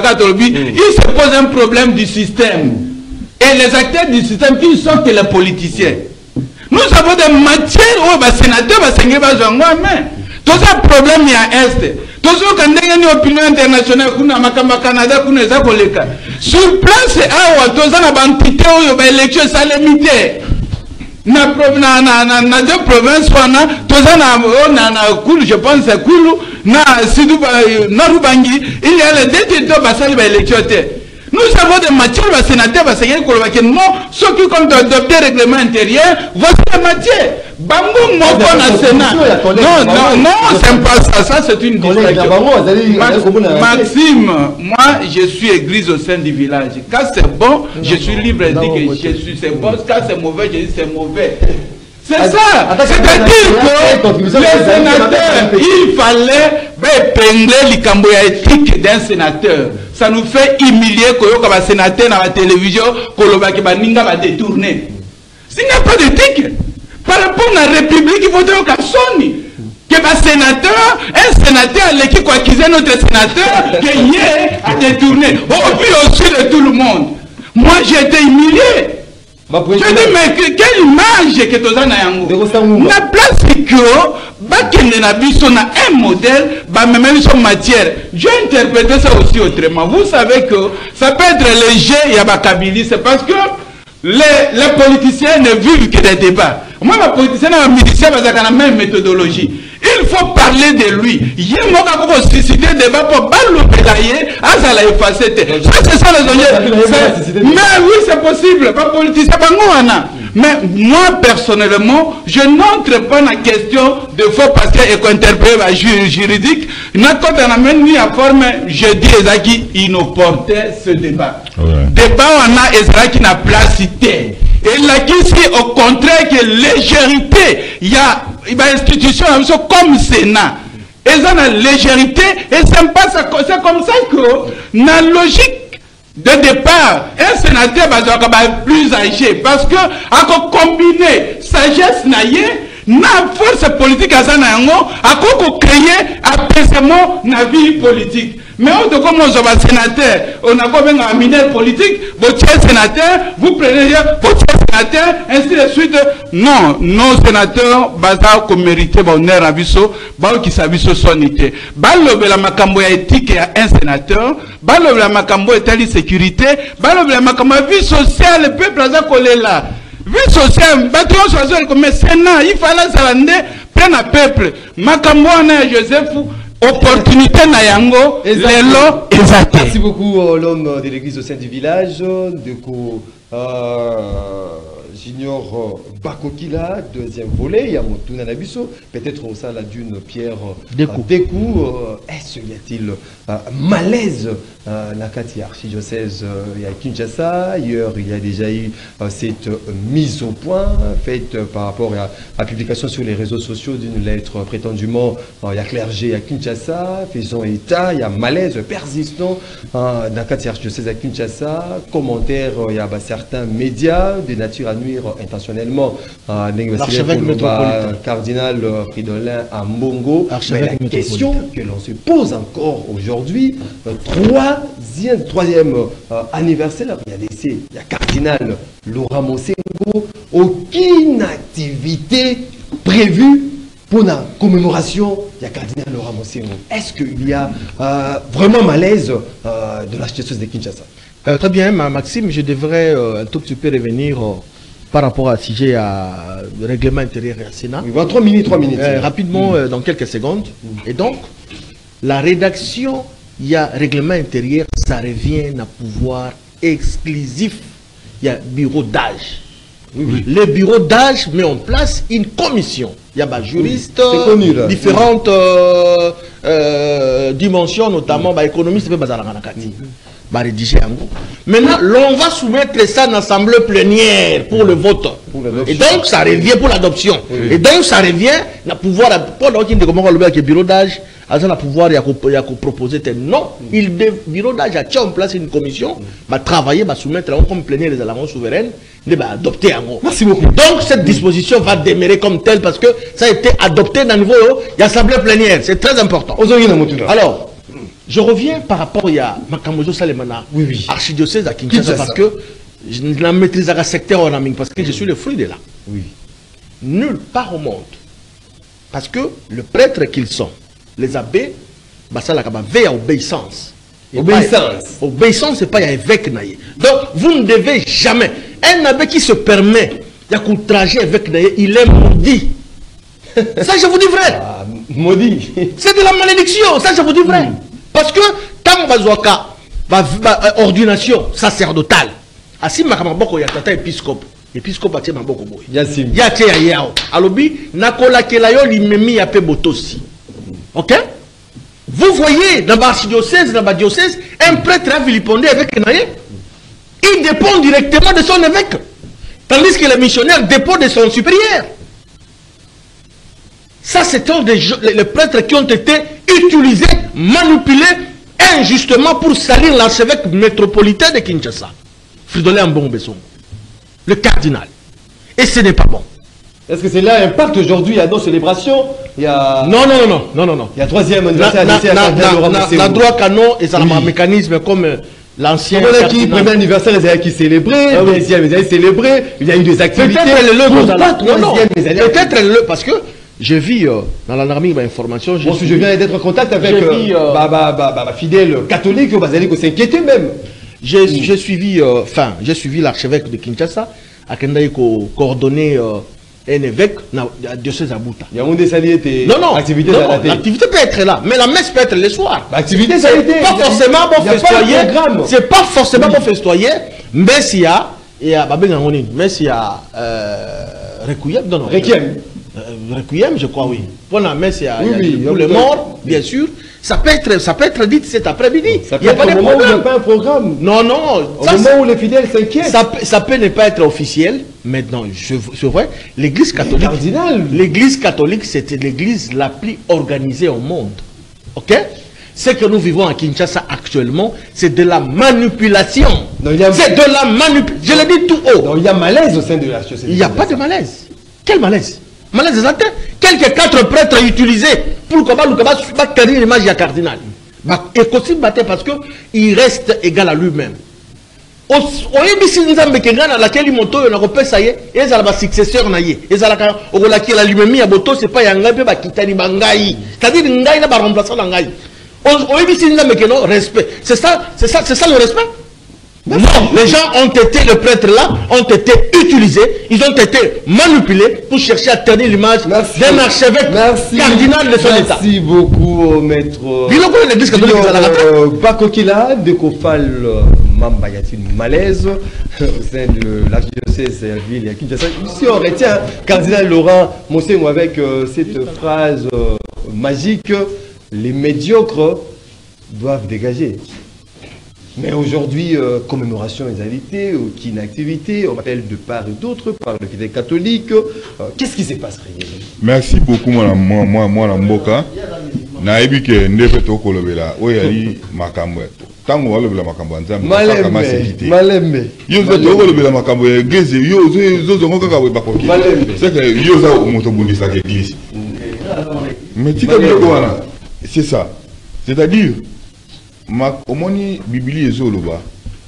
se pose un problème du système. Et les acteurs du système qui sont que les politiciens. Nous avons des matières où les sénateurs vont s'engager dans mais tout ça problème il y a est. Tout ça quand il y a une opinion internationale, Canada, sur place, tout ça na entité où il y a élection ça limité. Na deux provinces tout ça na Kulu, je pense c'est Kulu, na Sidou na Rubangi, il y a les deux territoires basal élection. Nous avons des matières, les sénateurs vont s'engager que non, ceux qui comptent adopter le règlement intérieur, voici la matière. Bango Moko na Sénat. Non, c'est pas ça. Ça, c'est une distraction. Maxime, moi, je suis église au sein du village. Quand c'est bon, je suis libre de dire que je suis c'est bon. Quand c'est mauvais, je dis c'est mauvais. C'est ça. C'est-à-dire que les sénateurs, il fallait épingler les éthique d'un sénateur. Ça nous fait humilier que les sénateurs dans la télévision, que les va détourner. S'il n'y a pas d'éthique, par rapport à la République, il faudrait qu'un sonne. Que un sénateur, l'équipe qui acquise notre sénateur, qui est à détourner. Au plus au-dessus de tout le monde. Moi, j'ai été humilié. Je dis, mais quelle image que tu as dans la place que on a un modèle, même son matière. J'ai interprété ça aussi autrement. Vous savez que ça peut être léger, il y a Bakabili, c'est parce que les politiciens ne vivent que des débats. Moi, les politiciens et les miliciens ont la même méthodologie. Il faut parler de lui. Il y a un susciter des débats pour le pédailler, à ça la effacer. Ça, c'est ça les enjeux. Mais oui, c'est possible. Pas politicien, pas nous. Mais moi, personnellement, je n'entre pas dans la question de faux parce qu'il est interprété par juridique. Quand on amène ni à forme, je dis Ezaki, il nous portait ce débat. Débat, on a Ezaki n'a placité. Et là, qui c'est au contraire que légèreté, il y a une institution comme Sénat et ça la légèreté, et c'est comme ça que, la logique de départ, un sénateur va plus âgé, parce que, à combiner sagesse na force politique à Zanayango, à créer apaisement na vie politique. Mais on doit commencer à sénateur, on a comme un mineur politique, votre sénateur, vous prenez votre sénateur, ainsi de suite. Non, nos sénateurs, baza comme mérité, honneur à Bisso, qui s'abisso sonité. Balo la makambo éthique à un sénateur, balo la makambo étali sécurité, balo la makambo vie sociale, le peuple a collé là. Vie sociale, bâtiment social comme Sénat, il fallait s'alander plein à peuple. Makambo Joseph, opportunité na yango, lelo exact. Merci beaucoup l'homme de l'église au sein du village, Junior Bakokila, deuxième volet, il y a Motuna Nabiso, peut-être au sein d'une pierre Décou. Est-ce qu'il y a-t-il malaise la Kati archidiocèse il y a Kinshasa, ailleurs il y a déjà eu cette mise au point faite par rapport à la publication sur les réseaux sociaux d'une lettre prétendument il y a clergé à Kinshasa, faisant état, il y a malaise persistant dans la Kati archidiocèse à Kinshasa, commentaires, il y a certains médias de nature à nuire intentionnellement l'archevêque métropolitain cardinal Fridolin à Mbongo. Mais la question que l'on se pose encore aujourd'hui, troisième anniversaire, il y a décès, il y a cardinal Laurent Mosengo, aucune activité prévue pour la commémoration, il y a cardinal Laurent Mosengo. Est-ce qu'il y a vraiment malaise de l'archidiocèse de Kinshasa? Très bien, Maxime, je devrais un tout petit peu revenir par rapport à sujet à règlement intérieur et à Sénat. Il va 3 minutes. Rapidement, dans quelques secondes. Et donc, la rédaction, il y a règlement intérieur, ça revient à pouvoir exclusif. Il y a bureau d'âge. Le bureau d'âge met en place une commission. Il y a des juristes, différentes dimensions, notamment économistes, rédiger en gros. Maintenant, l'on va soumettre ça en assemblée plénière pour le vote. Et donc, ça revient pour l'adoption. Et donc, ça revient à pouvoir, pour le bureau d'âge, à pouvoir proposer non. Le bureau d'âge a mis en place une commission, va travailler, va soumettre comme plénière les éléments souveraines, va adopter en gros. Merci beaucoup. Donc, cette disposition va demeurer comme telle parce que ça a été adopté dans le niveau de l'assemblée plénière. C'est très important. Alors, je reviens par rapport à Makamozo Salemana, archidiocèse à Kinshasa, parce que je ne maîtrise pas le secteur en Amérique, parce que je suis le fruit de là. Nulle part au monde. Parce que le prêtre qu'ils sont, les abbés, ça la veille à obéissance. Obéissance, c'est pas un évêque. Donc, vous ne devez jamais. Un abbé qui se permet d'outrager évêque, il est maudit. Ça, je vous dis vrai. Maudit. C'est de la malédiction, ça, je vous dis vrai. Parce que tant que ordination sacerdotale, asi makamaboko ya tata épiscope, épiscope atie maboko boy. Yasim. Ya tie yao. Alobi nakola kelayo limemi ya pe botosi. OK? Vous voyez dans l'archidiocèse, dans la diocèse, un prêtre a vilipondé avec Naye, il dépend directement de son évêque. Tandis que les missionnaires dépendent de son supérieur. Ça, c'est les prêtres qui ont été utilisés, manipulés injustement pour salir l'archevêque métropolitain de Kinshasa, Fridolin Mbongo, le cardinal. Et ce n'est pas bon. Est-ce que cela impacte aujourd'hui à nos célébrations? Il y a... Non. Il y a troisième anniversaire la droit canon et ça un mécanisme comme l'ancien premier anniversaire qui célébrait, deuxième ils avaient célébré, il y a eu des activités. Peut-être le parce que je vis dans la armée d'information. Je viens d'être en contact avec ma fidèle catholique, qui s'inquiétait même. J'ai suivi l'archevêque de Kinshasa, à Kendaï coordonné un évêque à diocèse à Bouta. Il y a un des alliés activité l'activité peut être là, mais la messe peut être le soir. L'activité ça a été pas forcément pour festoyer. C'est pas forcément pour festoyer, mais s'il y a Requiem. Requiem, je crois, oui. Pour la messe, il y a, Oui, pour les morts, bien sûr. Ça peut être dit cet après-midi. Ça Il peut n'y a être pas de au moment où il n'y a problème. pas un programme. Non, non. Au Ça, moment où les fidèles s'inquiètent. ça peut ne pas être officiel. Maintenant, c'est vrai, l'église catholique. Cardinal. L'église catholique, c'était l'église la plus organisée au monde. Ok? Ce que nous vivons à Kinshasa actuellement, c'est de la manipulation. Non, il y a- C'est de la manipulation. Je le dis tout haut. Donc il y a malaise au sein de la société. Il n'y a pas de malaise. Quel malaise? Malaise exact. Quelques 4 prêtres utilisés pour que le tenir l'image du cardinal. Et aussi parce qu'il reste égal à lui-même. oyebisi nzambe ke ngana laquelle moto yo na kopesa ye ezala ba successeur na ye ezala ka okolaki la limemi ya boto c'est pas ya ngai pe bakitani bangai c'est-à-dire ngai na ba remplaçant na ngai oyebisi nzambe ke non respect c'est ça le respect. Non, les gens ont été, les prêtres là, ont été utilisés, ils ont été manipulés pour chercher à ternir l'image d'un archevêque cardinal de son état. Merci beaucoup, maître. L'église catholique Bakokila de Kofal Mamba, y a-t-il une malaise au sein de l'archidiocèse de la ville de Kinshasa? Ici, on retient cardinal Laurent Monsengo avec cette phrase magique: les médiocres doivent dégager. Mais aujourd'hui, commémoration des invités, aucune activité, on appelle de part et d'autre par le fidèle catholique. Qu'est-ce qui se passe réellement? Merci beaucoup, moi, Mboka. Naebi ke ndepe to kolobela oyali makambo tango walobela makambo nzambe kama sécurité malembe yo zo to kolobela makambo église yo zo kaka we bakoki c'est que yo za moto bundisa église mais tika biloko wana c'est ça, c'est-à-dire omoni bibili ezoloba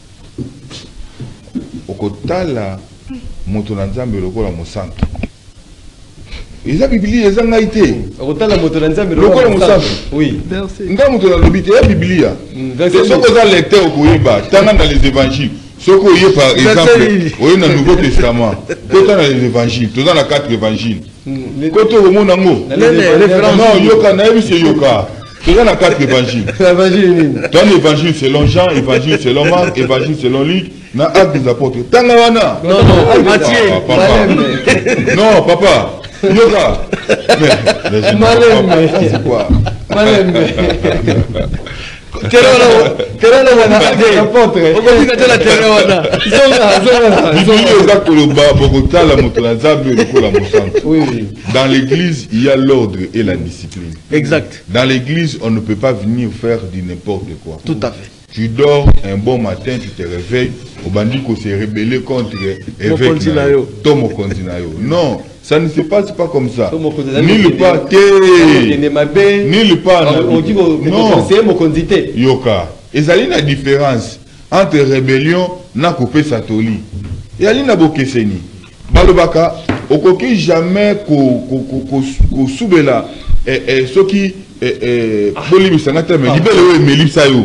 okotala moto na nzambe lokola mosantu. Eza biblia eza ngai te. Okotala moto na nzambe lokola mosantu. Oui. Nga moto na lobi te ya biblia. C'est soko za lecteur okoyeba tanga dans les évangiles. Soko oye par exemple oye na Nouveau Testament. Kota na les évangiles, toza na 4 évangiles. Koto omona ngo. Non, yoka na yebi se yoka. Toza na 4 évangiles. Dans l'évangile selon Jean, évangile selon Marc, évangile selon Luc, na acte des apôtres. Tanga wana. Non, Matthieu. Non, papa. Yoga. C'est quoi? Dans l'église, il y a l'ordre et la discipline. Exact. Dans l'église, on ne peut pas venir faire du n'importe quoi. Tout à fait. Tu dors un bon matin, tu te réveilles, au bandit qu'on s'est rebellé contre évêque Tomo Kondinayo. Non, ça ne se passe pas comme ça. Ni le pas ni le pas. On dit que c'est mon condité. Yoka. Et ça, il y a une différence entre rébellion et coupé satoli. Et il y a une bokeseni. Balobaka, okoki jamais ko soubela et ce qui boli bisangata me libele me lipsayo.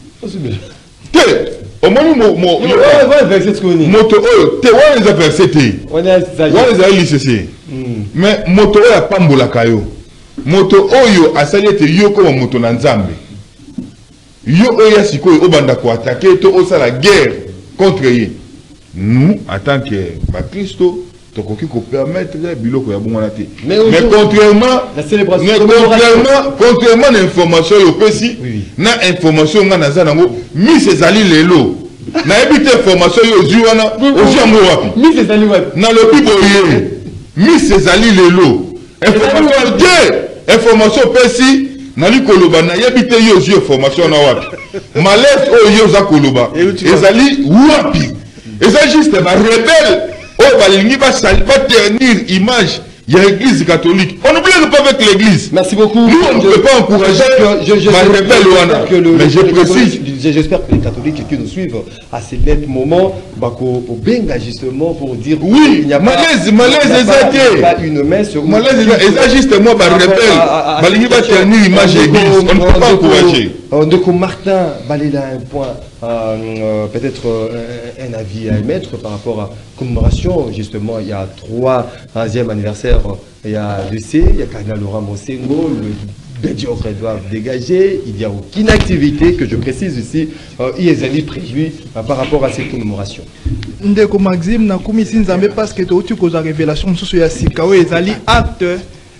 Au moment où moto te wana verset wana lycée mais moto ya pambola kayo moto oyo asalete yo ko moto na nzambe yo oya sikoyo obanda ko attaquer to osala guerre contre ye. Nous en tant que Christo tokoki ko permettre biloko ya bongwana te. Mais contrairement à l'information yo pesi na information nga naza nango mi sezali lelo na ebite information yo ziwana ozi yango wapi mi sezali wapi na le biboye mi sezali lelo information pesi nali koloba na yebite yo zi information na wapi malaise oyo za koloba ezali wapi eza juste ba rebelle oh balingi ba ternir image. Il y a l'église catholique. On n'oublie pas avec l'église. Merci beaucoup. Nous, on ne peut pas encourager mais je précise. J'espère que les catholiques qui nous suivent à ces net moments, au Benga justement pour dire oui, il y a malaise, pas une main sur malaise, et justement, balingi va tenir image église. On ne peut pas encourager. Donc Martin Balela un point, peut-être un avis à émettre par rapport à commémoration. Justement, il y a 3e anniversaire, il y a décès, il y a Cardinal Laurent Monsengo, le médiocre doivent dégager, il n'y a aucune activité que je précise ici, il y a des prévues par rapport à ces commémorations. ndeko Maxime na kumisi nzambe parce que tu cause la révélation sur ya sika o ezali acte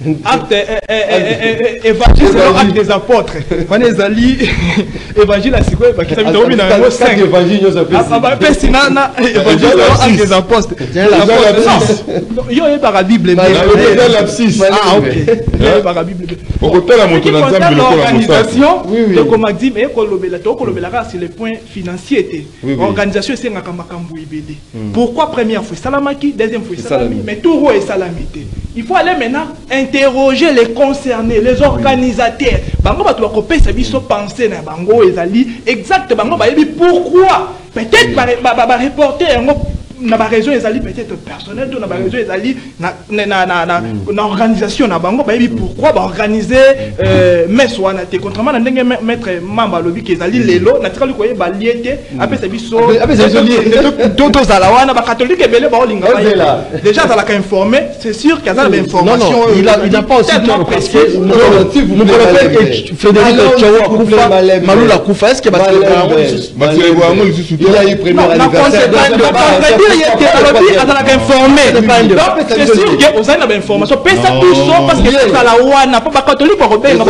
évangile selon acte des apôtres on ezali évangile à siko ba kita bitomi na 5 évangile yo ça ba pesi na évangile selon acte des apôtres yo e par la bible ah OK yo par la bible au côté la moto na nzambe le organisation ndeko Maxime e ko lobela to ko lobela sur les points financiers organisation c'est ngaka makambu ibele pourquoi première fois salamaki deuxième fois salami mais tout ro et salamité il faut aller maintenant interroger les concernés, les organisateurs. Bango ba to ko pesa biso penser na bango ezali exact bango ba yebi pourquoi peut-être ba reporter na ba raison ezali peut-être personnel to na ba raison ezali na organisation na bango ba yebi pourquoi ba organiser messe wana te contrairement na ndenge maître mamba lobi ke ezali lelo na tikali ko yeba liete apesa biso to zala wana ba catholique belé ba olinga déjà ça l'a informé c'est sûr qu'il y a des informations il n'a pas aussi tort parce que Frédéric Tchawa Koufa Maloula Koufa est-ce que il a eu premier anniversaire c'est sûr que vous avez l'information parce que c'est à la ouana pas catholique pour rebenga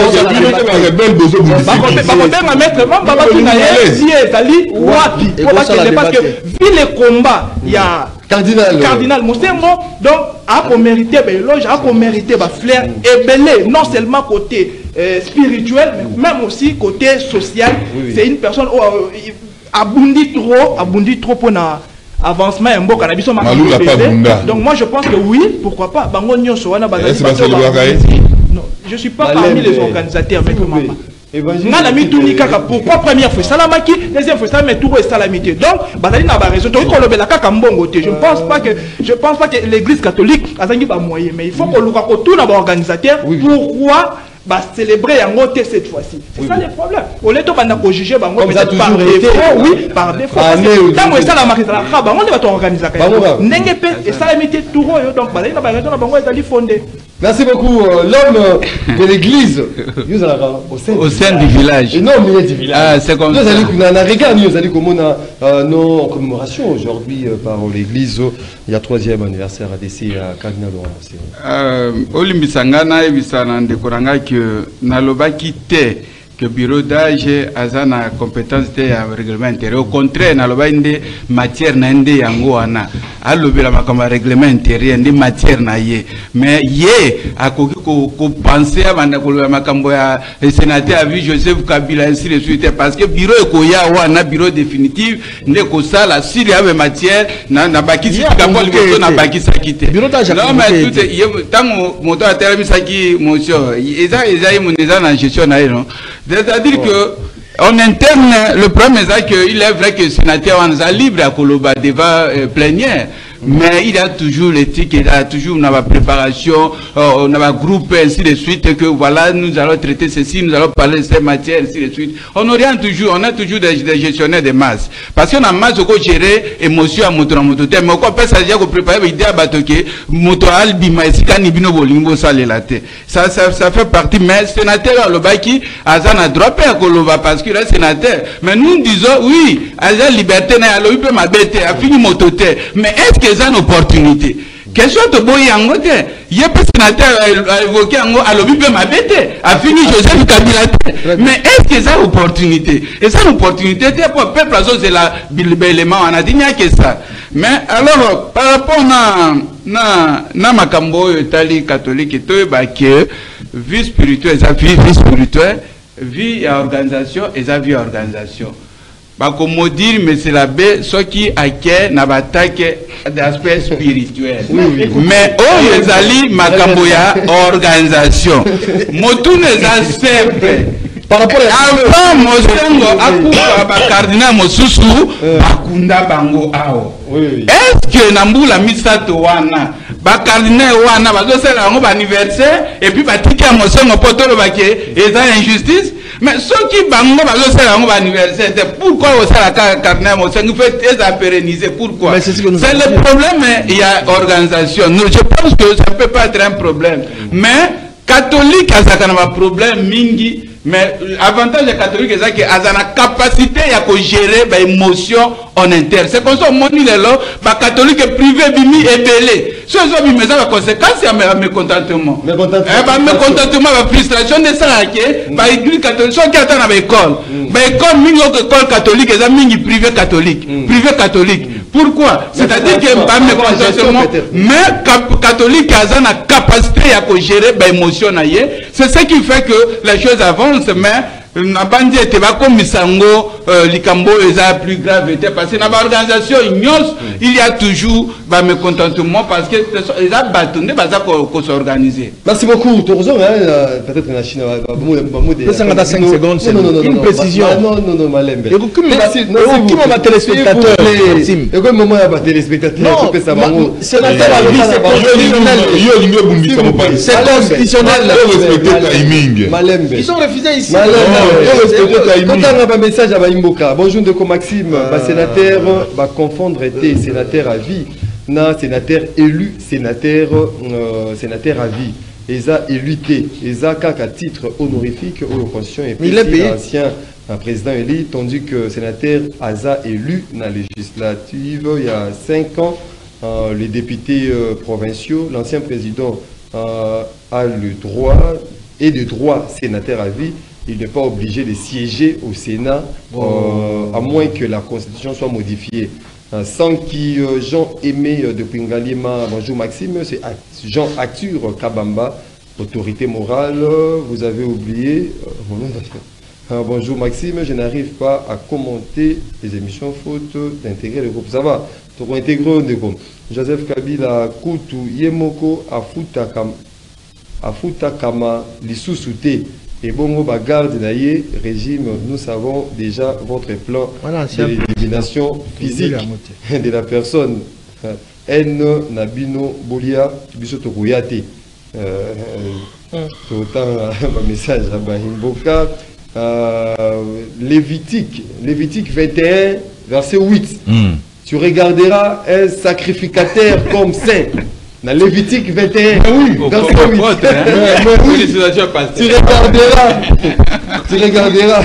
mettre parce que vu les combats il y a Cardinal Moussembo donc a pour mériter l'éloge, a pour mériter flair et belé non seulement côté spirituel mais même aussi côté social. C'est une personne abondit trop pour na avancement un beau cannabis donc moi je pense que oui pourquoi pas bango nyonso wana bazali non je suis pas parmi les organisateurs mais comment pourquoi première fois salamaki deuxième fois ça mais tout est salamité donc bazali na ba raison to ko lobela kaka mbongo te je pense pas que l'église catholique azangi ba moyen mais il faut ko luka ko tout na ba organisateur pourquoi célébrer yango te cette fois-ci c'est ça le problème au lieu to banda ko juger bango peut-être par défaut oui par défaut tant que ça la marque ça la bango ne va to organiser ndenge pe et salamité tout donc bazali na ba raison na bango ezali fondé. Merci beaucoup. L'homme de l'église, au sein du village. Non, mais du village. Ah, c'est comme ça. Nous allons comment nos commémorations aujourd'hui par l'église. Il y a 3e anniversaire à DC à Cardinal. Olimbisangana et Bisana de Koranga que Naloba quitté. Que bureau d'âge a na compétence de règlement intérieur. Au contraire, naloba inde matière na inde yango ana. Alobi la makamba règlement intérieur inde matière na ye. Mais ye a ko penser à banda ko makambo ya sénateur a vu Joseph Kabila ainsi de suite parce que bureau ko ya wana bureau définitif ne ko sala si ya matière na baki si kapol ko na baki sakite. Bureau d'âge. Non mais tout est tango moto a terminé saki motion. Eza imuneza na gestion na non. C'est-à-dire que en interne, le problème est qu'il est vrai que le sénateur on a libre à Koloba devant plénière. Mais il y a toujours l'éthique, il y a toujours la préparation, on a un groupe, ainsi de suite, que voilà, nous allons traiter ceci, nous allons parler de ces matières, ainsi de suite. On a toujours des gestionnaires de masse. Parce qu'on a masse de gérer émotion à moto, mais on peut s'agir de préparer l'idée à batoke, moto albima, et si canibino bolingo salelate. Ça fait partie, mais sénateur, le baki, Azan a droppé à Koloba parce qu'il est sénateur. Mais nous disons, oui, Azan liberté, n'a pas eu ma bête, a fini motote. Mais est-ce que une opportunité. Question de boy angote. Il y a pas sénateur a évoqué ango à l'objet ma bête. A fini Joseph Kabila. Mais est-ce que ça opportunité? Et ça opportunité c'est pour peuple c'est la l'élément on a dit n'y a que ça. Mais alors par rapport na makambo itali catholique to ba que vie spirituelle ça vie spirituelle vie organisation et ça vie organisation. Comme dire, mais c'est la baie, ce qui acquiert n'a pas attaqué d'aspect spirituel. Mais oh, les alliés, Makamboya, organisation. Motou les a simple. Par rapport à Mosengo, Akuba, Cardinal Mosusu, Bakunda Bango Ao. Est-ce que Namboula Misato Wana, Cardinal Wana, c'est un anniversaire, et puis Batika Mosengo Potolo Baké, et ça injustice? Mais ceux qui bango c'est l'anniversaire, pourquoi on la Cardinal Mosengo fait pérenniser? Pourquoi? C'est le problème, il y a organisation. Je pense que ça ne peut pas être un problème. Mais catholique, ça a un problème mingi. Mais l'avantage des catholiques, c'est qu'ils ont la capacité à gérer les émotions en interne. C'est comme ça que les catholiques privés bimi et belé. Ce sont les conséquences de mécontentement. Mécontentement, la frustration de ça, l'église catholique, ceux qui attendent à l'école. L'école catholique, ils ont privé catholique. Privé catholique. Pourquoi? C'est-à-dire que mécontentement, mais catholique, ils ont la capacité à gérer les émotions. C'est ce qui fait que les choses avancent, mais na bandi était pas comme Misango, Likambo est plus grave, parce que dans l'organisation il y a toujours un mécontentement parce que les a bâtonné, qu'on s'organiser. Merci beaucoup, Torzo, peut-être la Chine va 5 secondes, une précision. Non, Malembe. Qui m'a téléspectateur? Et comme moment il y a des téléspectateurs, c'est sénateur à vie, c'est constitutionnel. Ils ont refusé ici. Un message à Baimboka. Bonjour de Maxime, sénateur, va confondre été sénateur à vie, na sénateur élu, sénateur à vie. Eza éluité, Eza kaka titre honorifique ou constitution et ancien président élu, tandis que sénateur Aza élu dans la législative il y a 5 ans, les députés provinciaux, l'ancien président a le droit et de droit sénateur à vie. Il n'est pas obligé de siéger au Sénat, à moins que la Constitution soit modifiée. Sans qui Jean-Aimé de Pingalima, bonjour Maxime, c'est Jean Arthur Kabamba, autorité morale, vous avez oublié. Bonjour Maxime, je n'arrive pas à commenter les émissions faute d'intégrer le groupe. Ça va, tu vas intégrer le groupe. Joseph Kabila, Koutou, Yemoko, Afutakama, Lissousouté. Et bon, garde d'ailleurs, régime, nous savons déjà votre plan d'élimination physique de la personne. N. Nabino Bolia, Bisoto Kouyate. Autant un message à Bahimboka. Lévitique 21, verset 8. Tu regarderas un sacrificateur comme saint. Dans Lévitique 21, verset 8. Tu regarderas.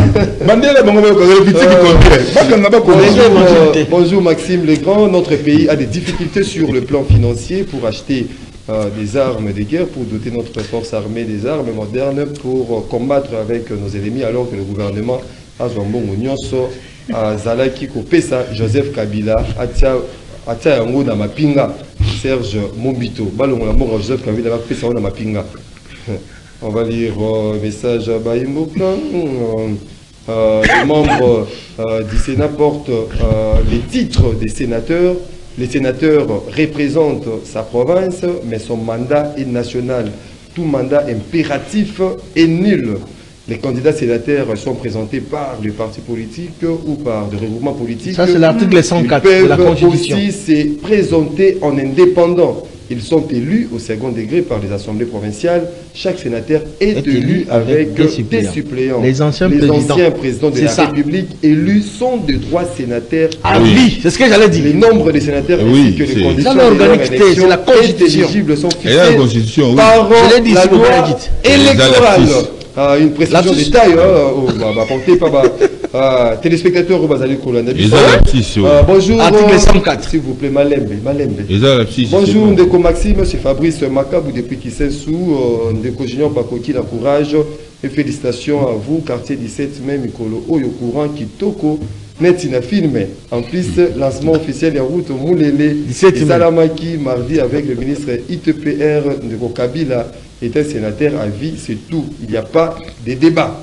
Bonjour Maxime Legrand. Notre pays a des difficultés sur le plan financier pour acheter des armes de guerre, pour doter notre force armée des armes modernes pour combattre avec nos ennemis, alors que le gouvernement a Zambon Nyonso, Zalaki Kopesa, Joseph Kabila, Atia Yango na Mapinga, Serge Mombito. Joseph Kabila va Kopesa na Mapinga. On va lire un message à Baïmboka. Les membres du Sénat portent les titres des sénateurs. Les sénateurs représentent sa province, mais son mandat est national. Tout mandat impératif est nul. Les candidats sénateurs sont présentés par les partis politiques ou par des regroupements politiques. Ça, c'est l'article 104 de la Constitution. Ils peuvent aussi se présenter en indépendants. Ils sont élus au second degré par les assemblées provinciales. Chaque sénateur est élu avec des suppléants. Les anciens présidents de la République élus sont de droit sénateur. Ah oui, c'est ce que j'allais dire. Les nombres des sénateurs ainsi que les conditions de leur élection éligibles sont fixées par la loi électorale. Une précision de taille, portée par téléspectateurs au Bazali Kolana. Bonjour, article 104. S'il vous plaît, Malembe. Bonjour, Ndeko Maxime, c'est Fabrice Makabou depuis Kisensou, Ndeko Junior Bakoki, la courage et félicitations à vous, quartier 17, même Mikolo Oyo Courant, Kitoko, Netina filmé. En plus, lancement officiel en route au Moulele, Salamaki, mardi avec le ministre ITPR Ndeko Kabila. Est un sénateur à vie, c'est tout. Il n'y a pas de débat.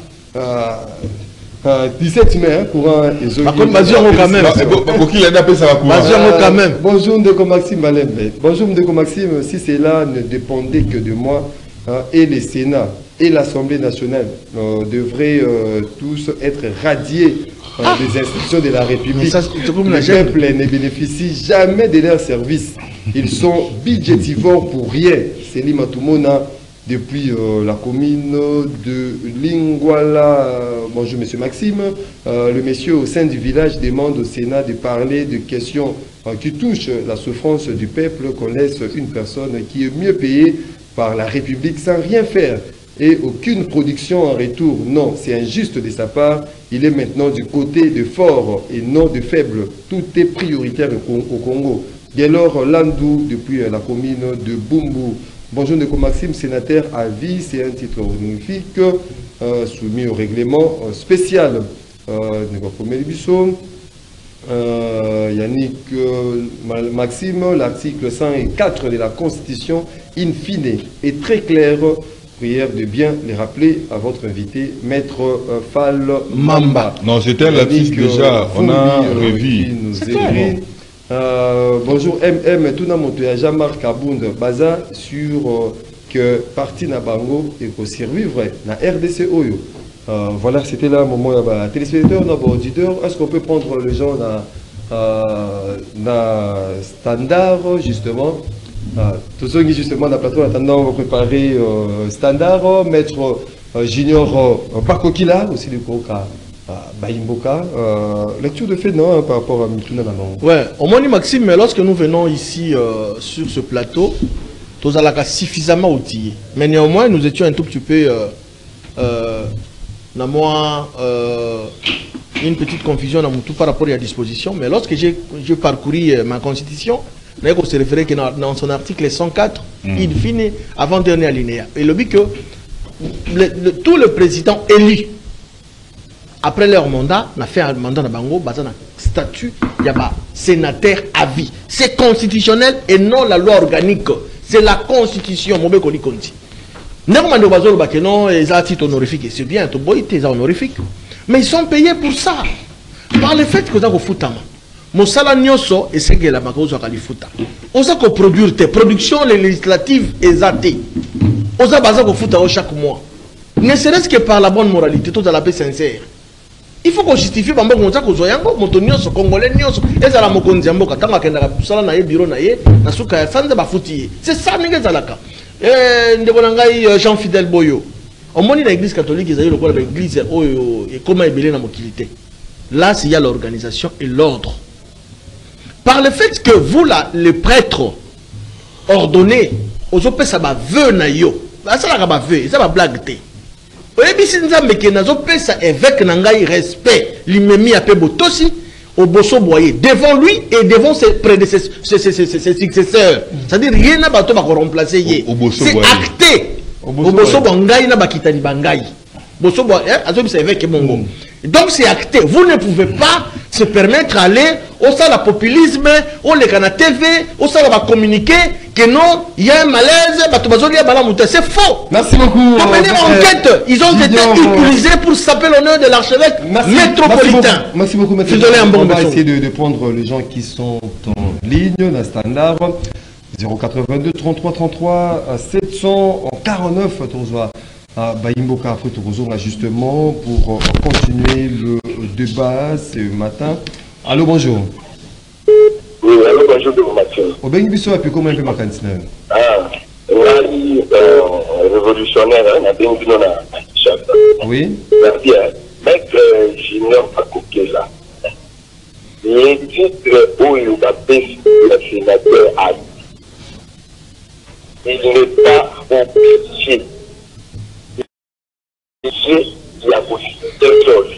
17 mai, courant et par contre, quand même. Bonjour, Ndeko Maxime Malembe. Bonjour, Ndeko Maxime. Si cela ne dépendait que de moi, et le Sénat et l'Assemblée nationale devraient tous être radiés des institutions de la République. Le peuple ne bénéficie jamais de leurs services. Ils sont budgétivores pour rien. C'est Limatumona. Depuis la commune de Lingwala, bonjour monsieur Maxime, le monsieur au sein du village demande au Sénat de parler de questions qui touchent la souffrance du peuple, qu'on laisse une personne qui est mieux payée par la République sans rien faire. et aucune production en retour. Non, c'est injuste de sa part. Il est maintenant du côté de fort et non de faible. Tout est prioritaire au Congo. Gaylor Landou, depuis la commune de Bumbu. Bonjour Ndeko Maxime, sénateur à vie. C'est un titre honorifique soumis au règlement spécial. Yannick Maxime, l'article 104 de la Constitution, in fine, est très clair. Prière de bien les rappeler à votre invité, Maître Fall Mamba. Non, c'était l'article déjà, on a revu. Bonjour MM, tout le monde a Jean-Marc Kabound Baza sur que parti Nabango et qu'on survivre na RDC Oyo. Voilà, c'était là mon moment téléspectateur, auditeur. Est-ce qu'on peut prendre les gens dans standard justement? Tous ceux qui justement dans le plateau attendant on va préparer standard, maître junior Pakokila aussi du Koka Baimboka. Lecture de fait non par rapport à Mituna Nabango. Ouais, au moins Maxime, mais lorsque nous venons ici sur ce plateau, tous allons suffisamment outillés. Mais néanmoins, nous étions un tout petit peu une petite confusion dans tout par rapport à la disposition. Mais lorsque j'ai parcouru ma constitution, on se référait que dans son article 104, il finit avant-dernier alinéa. Et le but que tous les présidents élus, après leur mandat, on a fait un mandat dans Bango, basé sur un statut, il y a un sénateur à vie. C'est constitutionnel et non la loi organique. C'est la constitution. Non, ils ont titre honorifique. C'est bien, ils ont honorifique. Mais ils sont payés pour ça. Par le fait que vous avez fait mon salaire nyoso et c'est que la makozo kalifuta. Osa ko produire tes productions législatives exatées. Osa baza ko futa chaque mois. Ne serait-ce que par la bonne moralité, tout à la paix sincère. Il faut qu'on justifie bambo ko nzako zoyango moto nyoso congolais nyoso ezala mokonzi mboka tanga kenda sala na ye bureau na ye na suka ya sanze bafuti. C'est ça ninga zalaka. Ndeko ngai Jean Fidèle Boyo. Au moins l'église catholique ils ont le l'église oyo et comment ebelé na mokilité. Là, s'il y a l'organisation et l'ordre. Par le fait que vous, là, les prêtres, ordonnés, aux opés, ça va venir. Ça va venir, ça va blaguer. Et puis, si nous avons fait ça avec un respect, l'immémi a fait botosi, au bosso boyer, devant lui et devant ses prédécesseurs, ses successeurs. C'est-à-dire, rien n'a pas remplacer. C'est acté. Au bosso boyer, n'a pas quitté bangaï. Bosso boyer, c'est avec Mongo. Donc c'est acté. Vous ne pouvez pas se permettre d'aller au sein de populisme, au Lekana TV, au sein de la communiquer que non, il y a un malaise, c'est faux. Merci beaucoup. Pour mener enquête, ils ont été utilisés pour saper l'honneur de l'archevêque métropolitain. Merci beaucoup, maître. On va essayer de prendre les gens qui sont en ligne, la standard. 082 33 33 749 Baimboka après Tourozonga justement pour continuer le débat ce matin. Allô, bonjour. Oui, allô, bonjour de Mathieu. Au Bengibiso a pu comment un peu ma cantine? Ah, révolutionnaire, on a bien vu dans la charte. Oui. Maître Junior Pakokela, les titres où il a payé le sénateur a il n'est pas obligé. Il y a aussi des choses.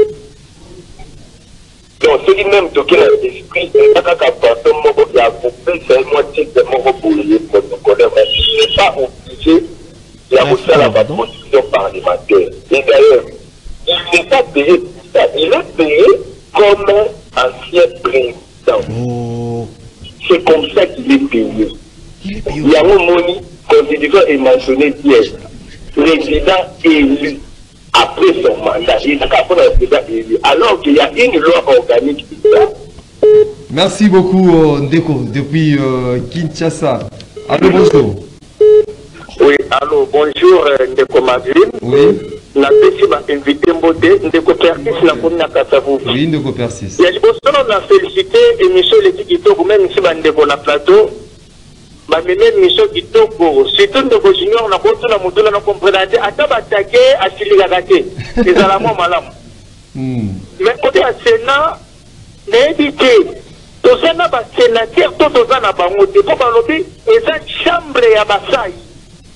Donc, ce qui même toqué dans l'esprit, il n'y a pas qu'à porter mon mot, il y a coupé, c'est un moitié de mon mot pour les protocoles, mais il n'est pas obligé. Il y a aussi la proposition parlementaire. Et d'ailleurs, il n'est pas payé pour ça. Il est payé comme ancien président. C'est comme ça qu'il est payé. Il y a un moni, constitution est mentionné hier. Président élu après son mandat. Il n'a qu'à faire un président élu. Alors qu'il y a une loi organique. Merci beaucoup, Ndeko, depuis Kinshasa. Allô, bonjour. Oui, allô, bonjour, Ndeko Maxime. Oui. La PC m'a invité Mbote, Ndeko Persis, la commune à Kassavou. Oui, Ndeko Persis. Il y a des personnes qui ont félicité l'émission Les Tikito, même si Ndeko na plateau. Ma même mission qui toko surtout de junior on a compté la moto na comprendre ata batake asili gagate les alamo malam mais côté à Sénat n'édité to sana ba sénateur to za na bango te po ba lobi eza chambre ya basai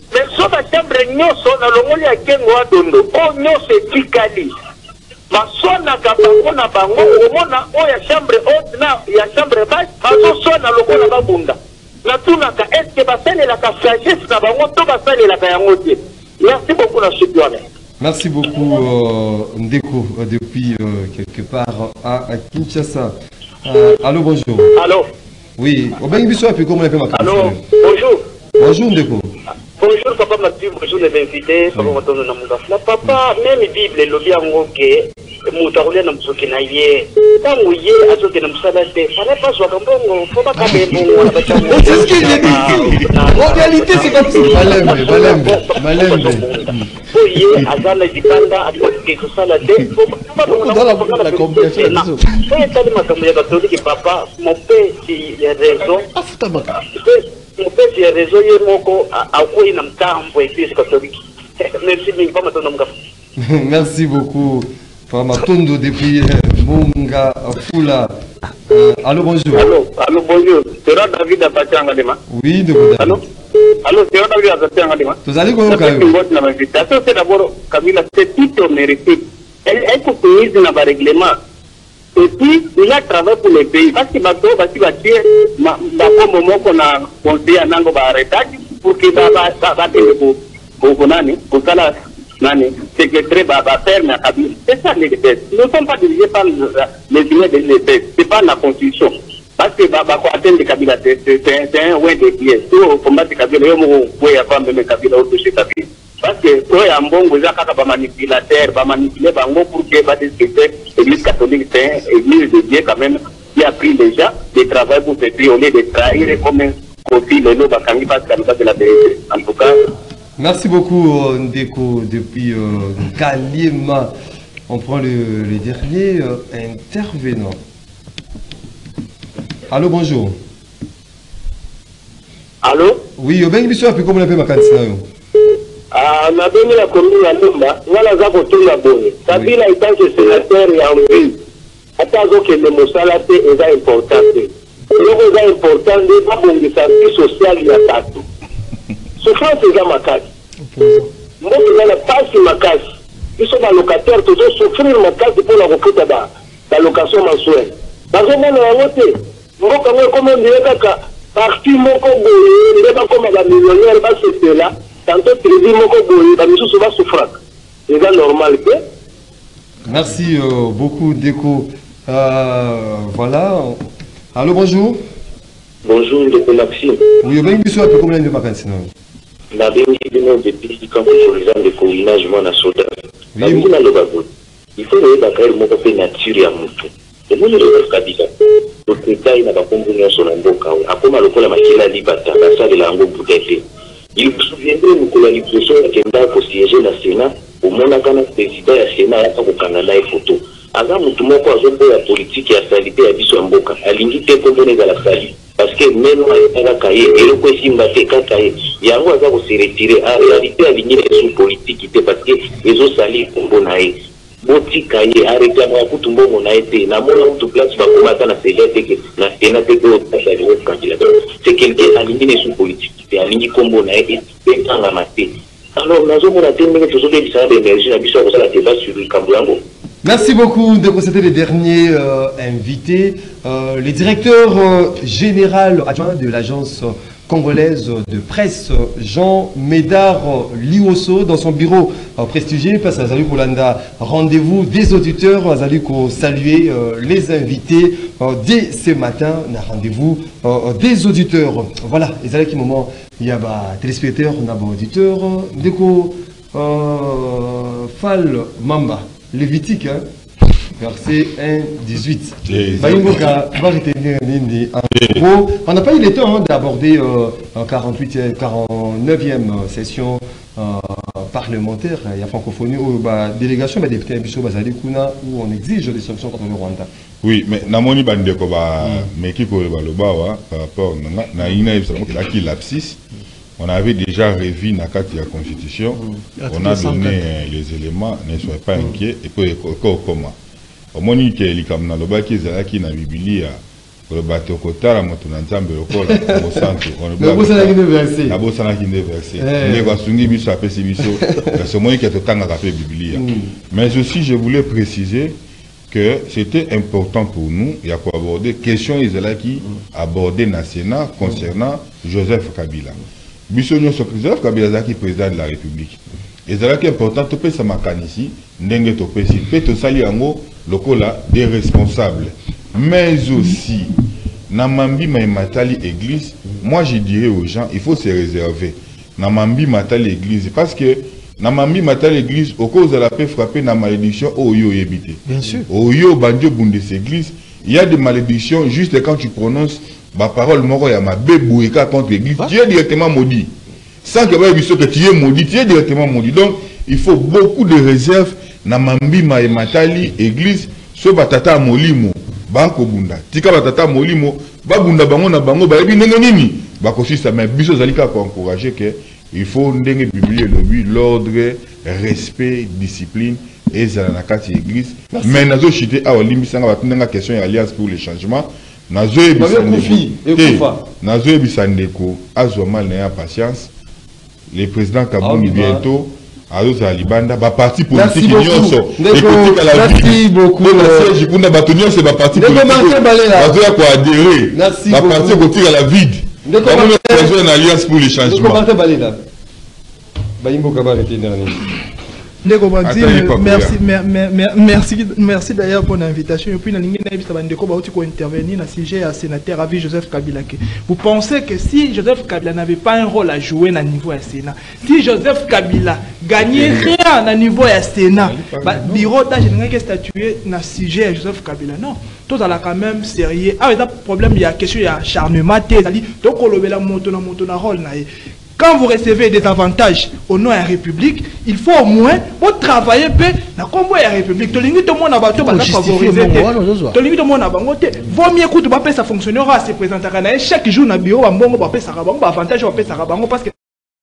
mais so ba chambre nyoso na longoli ya kengo adondo o nyoso etikali basona ka bango na bango omona o ya chambre haute na ya chambre basse bazosona lokola babunda natunaka eske basalelaka sagesse na bango to basalelaka yango te. Merci beaucoup na sukiwane. Merci beaucoup Ndeko depuis quelque part à Kinshasa. Allô, bonjour. Allô. Oui, au bien biso puis comment on appelle ma carte. Allô, bonjour. Bonjour Ndeko. Bonjour papa Mathieu, bonjour les invités, papa Matono na mungafla. Papa, même Bible lobi angoke mutarulia na msoki na ye. Tangu ye azoke na msalate. Fallait pas soit mbongo, faut pas kabe mbongo na bacha. C'est ce qu'il dit. En réalité, c'est comme ça. Malembe. Faut ye azala jikanda atikoke kusala de. Dans la combinaison. Faut yetali makambo ya catholique papa, mon père il y a raison. Afutamaka. Mon père il y a raison ye moko akoyi na mtambo église catholique. Merci mille papa Matono mungafla. Merci beaucoup. Famatondo depuis Munga Fula. Allô, bonjour. Allô, bonjour. C'est David Apachanga Dema. Oui, de vous. Allô, c'est David Apachanga Dema. Vous allez comment quand même? C'est d'abord, Kabila, c'est tout mérité. Elle continue dans le règlement. Et puis, il a travaillé pour les pays. Parce que bateau, parce que bateau, moment qu'on a conseillé à Nango Baretage, pour que Nani, secrétaire ferme à Kabila. C'est ça les tests. Nous ne sommes pas dirigés par les humains des tests. Ce n'est pas la constitution. Parce que Bako atteindre Kabila, c'est un ouais des pièces. Tout au combat de Kabila, il y a pas même Kabila au toucher Kabila. Parce que toi, il y a un bon gouvernement qui va manipulateur, va manipuler Bango pour que va discuter. L'église catholique, c'est une église de Dieu quand même, qui a pris déjà des travaux pour se prier au lieu de trahir comme un profil de l'eau, parce que la vérité. En tout cas, merci beaucoup Ndeko depuis Kalima. On prend le dernier intervenant. Allô, bonjour. Allô? Oui, au bien émission, puis comment on appelle ma candidature? On a donné la commune à Lumba. Voilà, ça va tout la bonne. Kabila étant que sénateur et en ville. Attends que le Mossalate est important. Le est important, les babons de sa vie sociale, il y a partout. Souffrance est dans ma case. Moi, je n'ai pas sur ma case. Ils sont dans locataire, toujours souffrir ma case pour la recruter la location mensuelle. Dans un moment, on a noté. Moi, comme on dirait que parti, mon Congo, il n'est pas comme la millionnaire, il va se là. Tantôt, il dit mon Congo, il va me souvent souffrir. C'est normal. Merci beaucoup, Ndeko. Voilà. Allô, bonjour. Bonjour, Ndeko Maxime. Oui, au bien émission, puis comment on appelle ma candidature? La bénédiction depuis quand vous faisez des combinages à soda. Il faut que vous ayez nature à mouton. Et vous le Kabila. Le détail n'a pas compris sur l'amboka. Après, le la machine à libata, la salle de l'ango boudette. Il vous souviendrait de la l'expression qui est pour siéger la Sénat. Au moins, quand le président de la Sénat a au Canada et photo. Avant, nous avons la politique et la sanité à Bissou-Amboka. À l'unité qu'on donne à la salle. Parce que même à la cahier, et le question de la cahier, il y a un hasard où se retirer. En réalité, à l'unité sous politique, parce que les autres salés ont bon aïe. Boti cahier, à réclamer à tout le monde, on a été. N'a pas de place, va commencer à la CGT, que la Sénat est de candidat. C'est quelqu'un à l'unité sous politique, c'est à l'unité comme on a été, et dans la maté. Alors, nous avons la terminé, nous avons des salles d'énergie, nous avons la débat sur le Cambuango. Merci beaucoup. Donc, c'était les derniers invités. Le directeur général adjoint de l'agence congolaise de presse, Jean Médard Liosso, dans son bureau prestigieux, passe à Zali Kolanda. Rendez-vous des auditeurs, à Zali saluer les invités dès ce matin. Rendez-vous des auditeurs. Voilà, les allez qui moment, il y a des téléspectateurs, on a des auditeurs. Deko Fall Mamba. Lévitique, hein? Verset 1, 18. On n'a pas eu le temps d'aborder en 49e session parlementaire. Il y a francophonie ou délégation des députés où on exige des sanctions contre le Rwanda. Oui, mais Namoni Bandeko mais qui par rapport à qui l'abscisse. On avait déjà revu la carte de la Constitution. On a donné les éléments, ne soyez pas inquiets. Et puis, comment au moment où il y a qui na Bibilia, le bateau kotala moto na nzambe lokola mo santo on le bossa na kinde versé la bossa na kinde versé les basungi biso apesi biso ce moyen qui totanga ka pe biblia mais aussi je voulais préciser que c'était important pour nous il y a quoi aborder question Isala qui aborder na Sénat concernant Joseph Kabila biso nyonso Joseph Kabila zaki président de la République Isala qui est important to pesa makanisi ndenge to pesi pe to sali yango lokola des responsables mais aussi Namambi Matali Église, moi je dirais aux gens, il faut se réserver. Namambi Matali Église, parce que Namambi Matali Église, au cause de la paix frappée, na malédiction, oh yo yébité. Bien sûr. Oh yo bandio bundes église, il y a des malédictions juste quand tu prononces ma parole, moro ya ma bébouéka contre l'église, tu es directement maudit. Sans que tu es maudit, tu es directement maudit. Donc, il faut beaucoup de réserves. Namambi Matali Église, so batata molimo. Banko bunda tika batata molimo babunda bango na bango ba ndenge nini bakosisa mais biso zalika ko encourager que il faut ndenge biblique lobi l'ordre respect discipline et zala na kati église mais nazo chité a olimbisanga batundanga question ya alliance pour le changement nazo ebisandeko azwa mal na patience le président Kabouni bientôt alors à Libanda, bah parti politique nyonso. Merci beaucoup. Merci beaucoup. C'est ma parti politique. Bah quoi adhérer. Merci beaucoup. Bah parti politique à la vide. Bah on une alliance pour les changements. Merci d'ailleurs pour l'invitation. Et puis, intervenir dans le sujet à sénateur Avi Joseph Kabila. Vous pensez que si Joseph Kabila n'avait pas un rôle à jouer dans le niveau du Sénat, si Joseph Kabila gagnait rien dans le niveau du Sénat, le bureau d'âge statué dans le sujet à Joseph Kabila, non. Tout ça quand même sérieux. Ah, il y a un problème, il y a question, il y a acharnement, donc on le met la moto dans rôle. Quand vous recevez des avantages au nom de la République, il faut au moins vous travailler dans le la République. Tout le monde a favorisé. Tout le monde a vaut mieux que ça fonctionnera. Se présentera chaque jour dans le bureau, ça va avantage parce que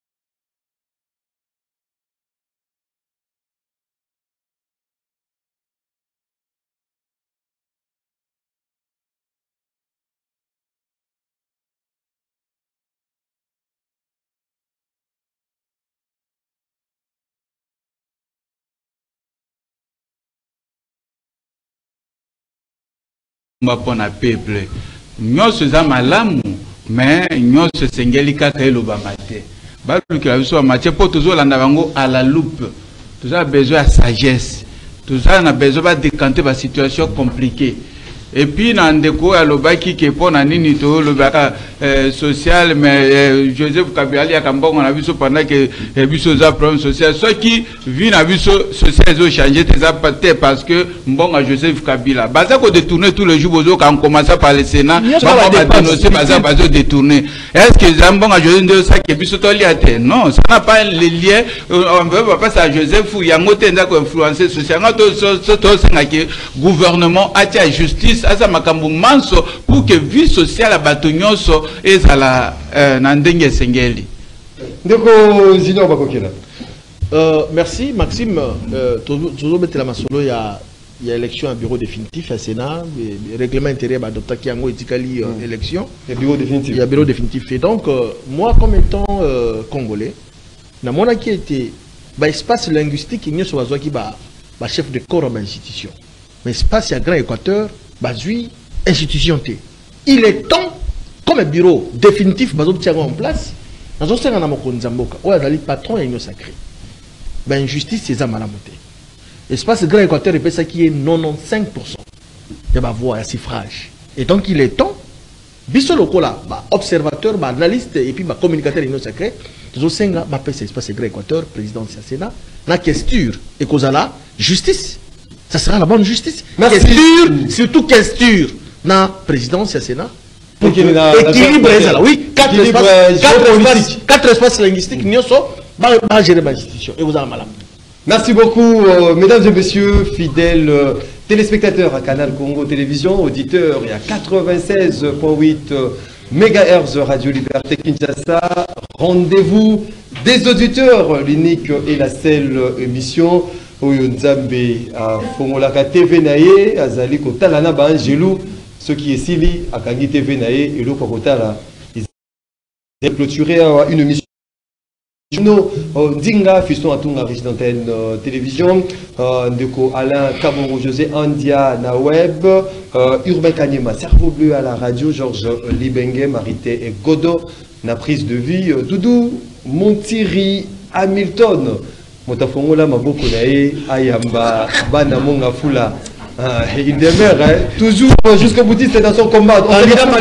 pour na peuple nyonso za malamu mais nyonso sengeli kaka eloba mate baluki biso mate po tozolanda bango à la loupe toza besoin de sagesse toza na besoin de décanter ba situation compliquée et puis na ndeko alobaki ke pona nini to lobaka social mais Joseph Kabila ya kambongo na biso pendant que biso za problème social ce qui vit na biso social zo changer tes parce que mbonga Joseph Kabila baza ko détourner tous les jours bozo quand commencer par le Sénat ba dénoncer baza détourner est-ce que zambonga Joseph ndo ça que biso to liate non ça n'a pas le lien on veut pas passer à Joseph yango tenda ko influencer social to senga que gouvernement atia justice asa makambo manso pour que vie sociale à batonyonso et à la nandenge sengeli. Ndeko Zino Bakokela. Merci Maxime. Toujours mettre la masolo il y a élection à bureau définitif à Sénat, règlement intérieur adopté qui a étikali élection. Il y a bureau définitif. Il y a bureau définitif. Et donc moi comme étant congolais, na mona qui était espace linguistique il y a sur qui chef de corps à institution. Mais espace il y a Grand Équateur bazui institution T. Il est temps comme un bureau définitif en place. Dans un certain nombre de Zamboka, où il patron et sacré. Ben justice c'est ça malamoté. Espace Grand Équateur et ça qui est 95%. Il y a voix, il y a suffrage. Et donc il est temps. Biso lokola, observateur, analyste et puis communicateur et sacré. Tous ces gens espace Grand Équateur, président du Sénat, na question et cause là justice. Ça sera la bonne justice. Question, surtout question, na présidence et Sénat. Pour équilibre, oui, quatre espaces linguistiques, nous sommes gérer l'institution. Et vous avez malade. Merci beaucoup, mesdames et messieurs, fidèles téléspectateurs à Canal Congo Télévision, auditeurs, il y a 96.8 MHz Radio Liberté Kinshasa. Rendez-vous des auditeurs, l'unique et la seule émission. Oyo Nzambe a Fongolaka TV naye azali ko talana ba Angelou ce qui est Sili, à Kangi TV Nae, et l'autre Kokotala, ils ont clôturé une émission. Dinga, fiston à Tunga, d'antenne télévision, Ndeko Alain Kabongo José Andia na web, Urbain Kanyema, Cerveau Bleu à la radio, Georges Libenge, Marité et Godo, na prise de vie, Doudou, Montiri, Hamilton, Motafongola, Maboko Nae, Ayamba, Bana Monga Fula. Il demeure, hein, toujours jusqu'au bout, c'est dans son combat. On se dit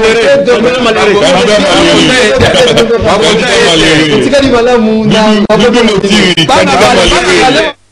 malheureux.